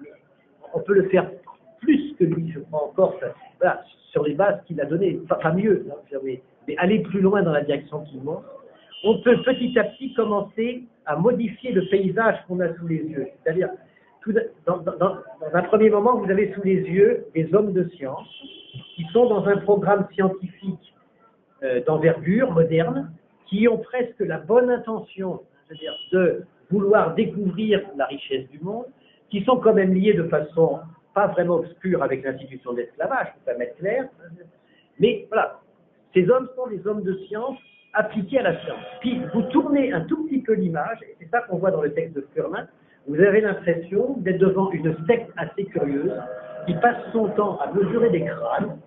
on peut le faire plus que lui, je crois encore, voilà, sur les bases qu'il a données, pas mieux, hein, mais aller plus loin dans la direction qu'il montre. On peut petit à petit commencer à modifier le paysage qu'on a sous les yeux. C'est-à-dire, dans un premier moment, vous avez sous les yeux des hommes de science qui sont dans un programme scientifique d'envergure moderne, qui ont presque la bonne intention, c'est-à-dire de vouloir découvrir la richesse du monde, qui sont quand même liés de façon pas vraiment obscure avec l'institution de l'esclavage, pour pas mettre clair, mais voilà, ces hommes sont des hommes de science appliqués à la science. Puis vous tournez un tout petit peu l'image, et c'est ça qu'on voit dans le texte de Firmin, vous avez l'impression d'être devant une secte assez curieuse qui passe son temps à mesurer des crânes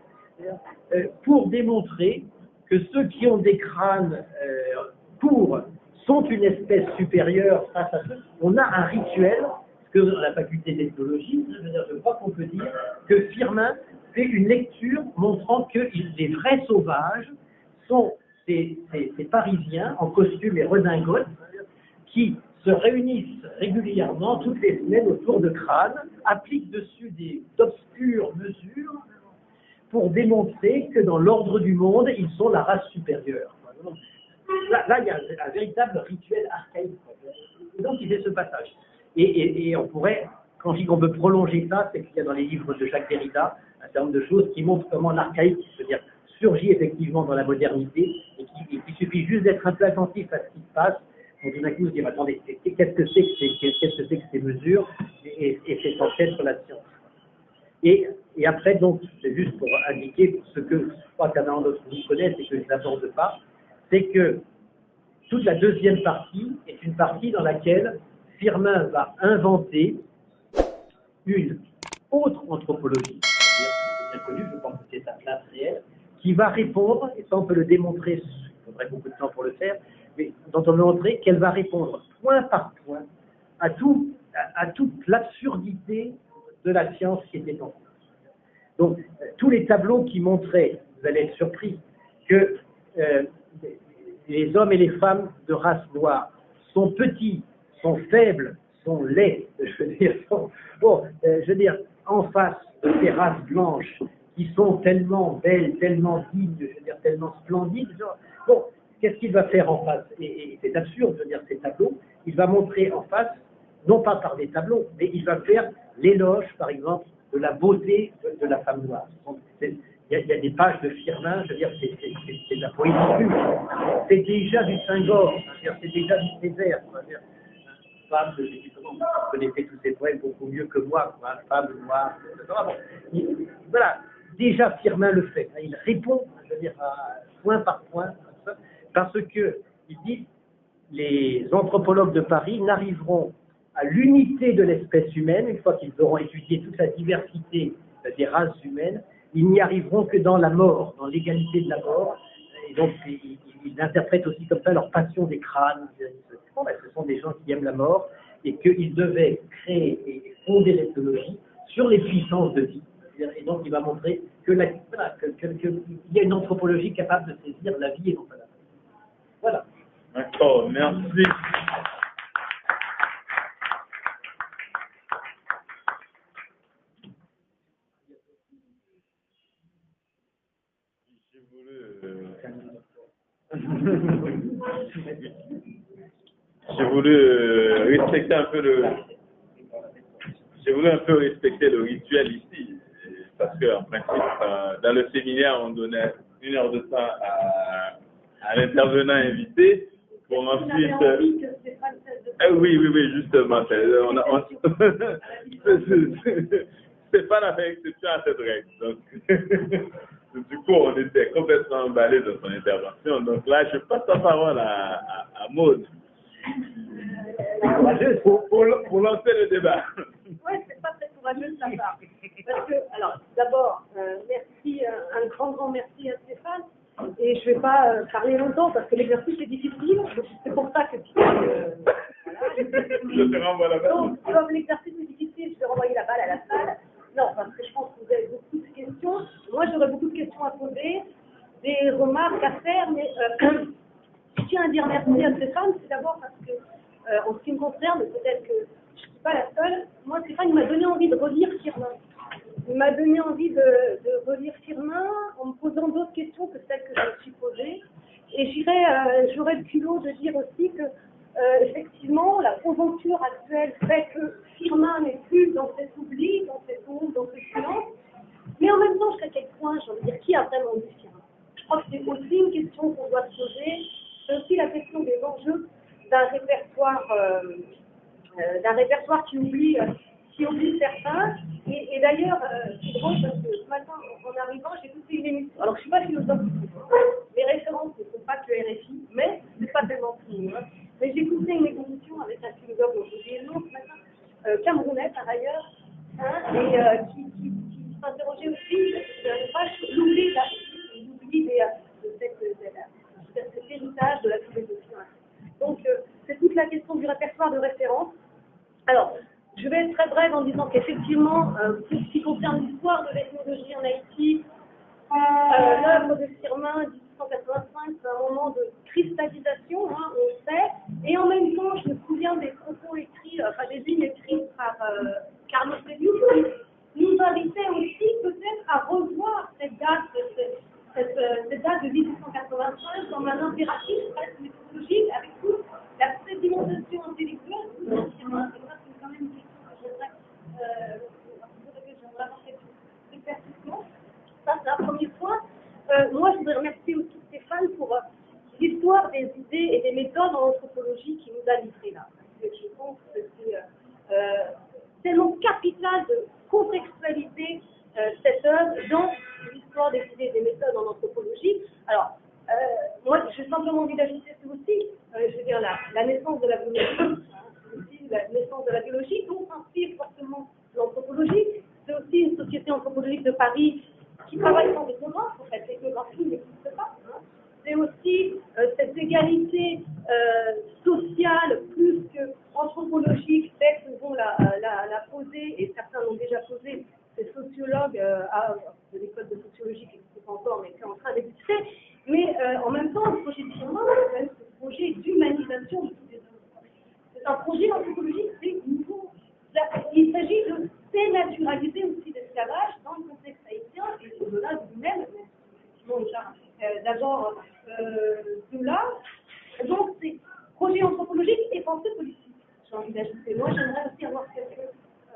pour démontrer que ceux qui ont des crânes courts sont une espèce supérieure face à ceux. On a un rituel, que dans la faculté d'ethnologie, je crois qu'on peut dire que Firmin fait une lecture montrant que les vrais sauvages sont ces Parisiens en costume et redingote qui se réunissent régulièrement toutes les semaines autour de crânes, appliquent dessus d'obscures mesures pour démontrer que dans l'ordre du monde, ils sont la race supérieure. Là, il y a un véritable rituel archaïque. Et donc, il fait ce passage. Et on pourrait, quand je dis qu'on peut prolonger ça, c'est qu'il y a dans les livres de Jacques Derrida un certain nombre de choses qui montrent comment l'archaïque, c'est-à-dire surgit effectivement dans la modernité, et qu'il suffit juste d'être un peu attentif à ce qui se passe, et tout d'un coup se dire, attendez, qu'est-ce que c'est que ces mesures, et c'est censé être la science. Et après, donc, c'est juste pour indiquer ce que je crois qu'un d'autres vous connaissent et que je n'aborde pas, c'est que toute la deuxième partie est une partie dans laquelle Firmin va inventer une autre anthropologie, c'est bien connu, je pense que c'est sa place réelle, qui va répondre, et ça on peut le démontrer, il faudrait beaucoup de temps pour le faire, mais dont on peut montrer qu'elle va répondre point par point à toute l'absurdité de la science qui était en cours. Donc, tous les tableaux qui montraient, vous allez être surpris, que les hommes et les femmes de race noire sont petits, sont faibles, sont laids, je veux dire, en face de ces races blanches qui sont tellement belles, tellement dignes, je veux dire, tellement splendides. Bon, qu'est-ce qu'il va faire en face? Et c'est absurde, je veux dire, ces tableaux. Il va montrer en face, non pas par des tableaux, mais il va faire l'éloge, par exemple, de la beauté de la femme noire. Il y a des pages de Firmin, je veux dire, c'est de la poésie pure. C'est déjà du Senghor, c'est déjà du Césaire. Femme, je dis comment, vous connaissez tous ces poèmes beaucoup mieux que moi, quoi, femme noire, etc. Bon, voilà, déjà Firmin le fait. Il répond, je veux dire, point par point, parce que il dit les anthropologues de Paris n'arriveront à l'unité de l'espèce humaine, une fois qu'ils auront étudié toute la diversité des races humaines, ils n'y arriveront que dans la mort, dans l'égalité de la mort. Et donc, ils interprètent aussi comme ça leur passion des crânes. Bon, ben, ce sont des gens qui aiment la mort et qu'ils devaient créer et fonder l'ethnologie sur les puissances de vie. Et donc, il va montrer que qu'il y a une anthropologie capable de saisir la vie et non pas la mort. Voilà. D'accord, merci. J'ai voulu respecter un peu j'ai voulu un peu respecter le rituel ici, parce que en principe, dans le séminaire, on donnait 1 heure de temps à l'intervenant invité pour ensuite. Oui, justement. Stéphane a fait exception à cette règle. Donc, du coup, on était complètement emballés dans son intervention. Donc là, je passe la parole à Maud pour lancer le débat. Oui, c'est pas très courageux de sa part. Parce que, alors, d'abord, merci, un grand merci à Stéphane. Et je ne vais pas parler longtemps parce que l'exercice est difficile. C'est pour ça que voilà. Je te renvoie la balle. Donc, comme l'exercice est difficile, je vais renvoyer la balle à la salle. Non, parce que je pense que vous avez beaucoup de questions. Moi, j'aurais beaucoup de questions à poser, des remarques à faire, mais je tiens à dire merci à Stéphane. C'est d'abord parce que, en ce qui me concerne, peut-être que je ne suis pas la seule. Moi, Stéphane, il m'a donné envie de relire Firmin. Il m'a donné envie de relire Firmin en me posant d'autres questions que celles que je me suis posées. Et j'aurais le culot de dire aussi que, effectivement, la conjoncture actuelle fait que Firmin n'est plus dans cet oubli, dans cette honte, dans ce silence. Mais en même temps, jusqu'à quel point, j'ai envie de dire, qui a vraiment lu Firmin? Je crois que c'est aussi une question qu'on doit se poser. C'est aussi la question des enjeux d'un répertoire qui oublie certains. Et d'ailleurs, c'est drôle parce que ce matin, en arrivant, j'ai écouté une émission. Alors, je ne suis pas philosophe du tout. Les références ne sont pas que RFI, mais ce n'est pas tellement tout. Hein. Mais j'ai écouté une émission avec un philosophe dont j'ai oublié le nom ce matin, camerounais par ailleurs, hein, et qui s'interrogeait aussi sur l'oubli de cet héritage de la philosophie. Donc, c'est toute la question du répertoire de référence. Alors, je vais être très brève en disant qu'effectivement, tout ce qui concerne l'histoire de l'ethnologie en Haïti, l'œuvre de Firmin, 1885, c'est un moment de cristallisation, hein, on sait, et en même temps, je me souviens des propos écrits, des lignes écrites par Carlos Relius, qui nous invitait aussi peut-être à revoir cette date de 1885 comme un impératif presque méthodologique avec toute la sédimentation intellectuelle de Firmin. C'est quand même une question que j'aimerais avoir quelques éclaircissements. Ça, c'est un premier point. Moi, je voudrais remercier aussi Stéphane pour l'histoire des idées et des méthodes en anthropologie qu'il nous a livrées là. Parce que je pense que c'est tellement capital de contextualiser cette œuvre dans l'histoire des idées et des méthodes en anthropologie. Alors, moi, j'ai simplement envie d'ajouter ça aussi, je veux dire, la naissance de la biologie, aussi la naissance de la biologie, dont s'inspire fortement l'anthropologie. C'est aussi une société anthropologique de Paris qui travaille sans ethnographe, en fait, l'ethnographie n'existe pas. Hein. C'est aussi cette égalité sociale plus que anthropologique, telle que vont la poser, et certains l'ont déjà posé, ces sociologues de l'école de sociologie qui n'existe pas encore, mais qui est en train d'exister. Mais renaturaliser aussi l'esclavage dans le contexte haïtien et au-delà de lui-même, d'abord de là. Donc, c'est projet anthropologique et pensée politique, j'ai envie d'ajouter. Moi, j'aimerais aussi avoir quelques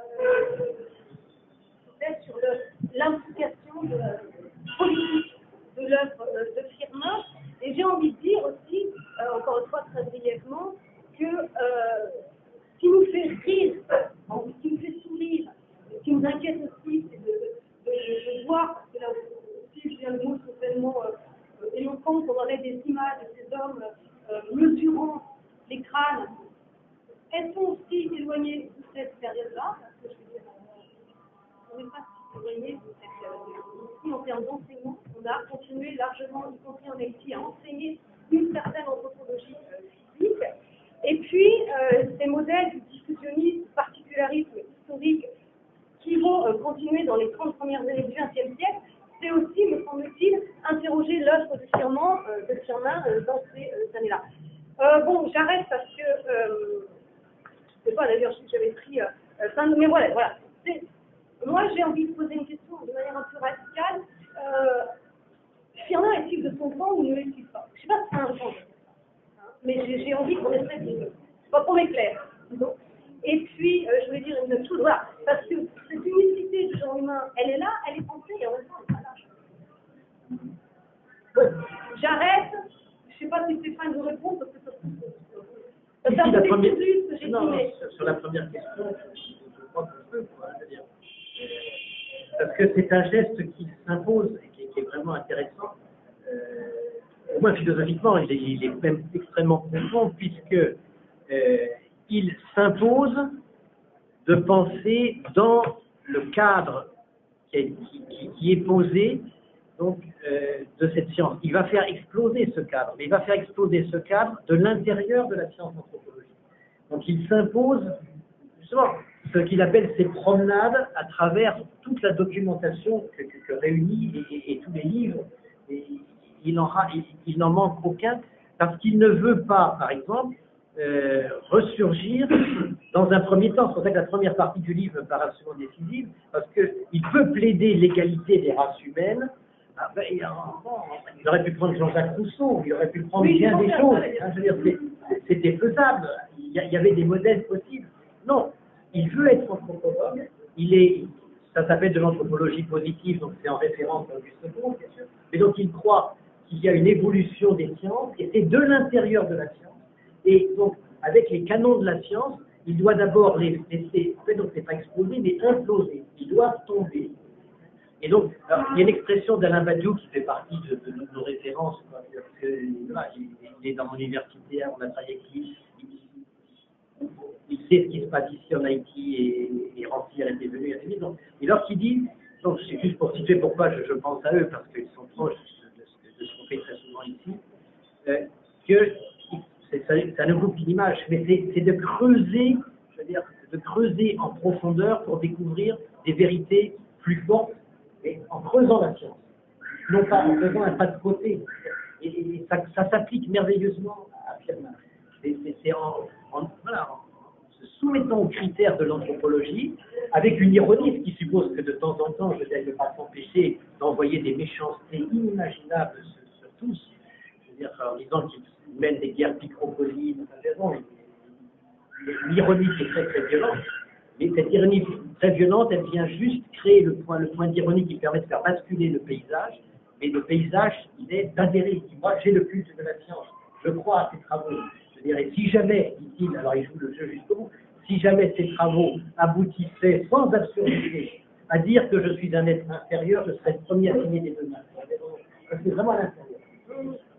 peut-être sur l'implication politique de l'œuvre de Firmin. Et j'ai envie de dire aussi, encore une fois très brièvement, que ce qui nous fait rire, ce qui nous fait sourire, ce qui nous inquiète aussi, c'est de voir, parce que là aussi je viens de mots certainement éloquents, qu'on aurait des images de ces hommes mesurant les crânes. Elles sont aussi éloignées de cette période-là, parce que je veux dire, on n'est pas si éloigné de cette période. Ici, en termes d'enseignement, on a continué largement, y compris en Haïti, à enseigner une certaine anthropologie physique. Et puis, ces modèles du discussionnisme, particularisme historique, qui vont continuer dans les 30 premières années du XXe siècle, c'est aussi, me semble-t-il, interroger l'œuvre de Firmin dans ces années-là. Bon, j'arrête parce que, je ne sais pas d'ailleurs si j'avais pris mais voilà. Moi, j'ai envie de poser une question de manière un peu radicale. Firmin est-il de son temps ou ne l'est-il pas? Je ne sais pas si c'est un grand, mais j'ai envie qu'on essaie de... Pas pour m'éclairer. Et puis, je voulais dire une chose, voilà, parce que cette unicité du genre humain, elle est là, elle est pensée, et en même temps, elle n'est pas là. Bon, j'arrête. Je ne sais pas si Stéphane vous répond, parce que ça se trouve... la première... Sur la première question, je crois qu'on peut, c'est-à-dire... Parce que c'est un geste qui s'impose et qui est vraiment intéressant. Au moins philosophiquement, il est même extrêmement profond, puisque il s'impose de penser dans le cadre qui est posé donc, de cette science. Il va faire exploser ce cadre, mais il va faire exploser ce cadre de l'intérieur de la science anthropologique. Donc il s'impose justement ce qu'il appelle ses promenades à travers toute la documentation que réunit et tous les livres. Et il n'en manque aucun parce qu'il ne veut pas, par exemple, ressurgir dans un premier temps. C'est pour ça que la première partie du livre me paraît absolument décisive, parce qu'il peut plaider l'égalité des races humaines. Ah ben, il aurait pu prendre Jean-Jacques Rousseau, il aurait pu prendre bien des choses. Hein, je veux dire, c'était faisable. Il y avait des modèles possibles. Non, il veut être anthropologue. Ça s'appelle de l'anthropologie positive, donc c'est en référence à Auguste Comte, bien sûr. Mais donc il croit qu'il y a une évolution des sciences, et c'est de l'intérieur de la science. Et donc, avec les canons de la science, il doit d'abord les laisser, en fait, donc c'est pas exploser, mais imploser. Ils doivent tomber. Et donc, alors, il y a une expression d'Alain Badiou qui fait partie de nos références, quoi, parce que, voilà, il est dans mon université, on a travaillé avec lui, il sait ce qui se passe ici en Haïti, et Rancière était venu, et donc, et lorsqu'il dit, donc c'est juste pour situer pourquoi je pense à eux, parce qu'ils sont proches de ce qu'on fait très souvent ici, que ça ne coupe qu'une image, mais c'est de creuser, je veux dire, de creuser en profondeur pour découvrir des vérités plus fortes, et en creusant la science, non pas en faisant un pas de côté. Et ça s'applique merveilleusement à Firmin. C'est en se soumettant aux critères de l'anthropologie, avec une ironie, ce qui suppose que de temps en temps, je ne vais pas s'empêcher d'envoyer des méchancetés inimaginables sur tous, je veux dire, en disant qu'ils mènent des guerres picropolines, l'ironie est très très violente, mais cette ironie très violente, elle vient juste créer le point d'ironie qui permet de faire basculer le paysage, mais le paysage, il est d'adhérer. Moi, j'ai le culte de la science, je crois à ces travaux. Je dirais, si jamais, dit-il, alors il joue le jeu jusqu'au bout, si jamais ces travaux aboutissaient sans absurdité à dire que je suis un être inférieur, je serais le premier à signer des deux mains. C'est vraiment à l'intérieur.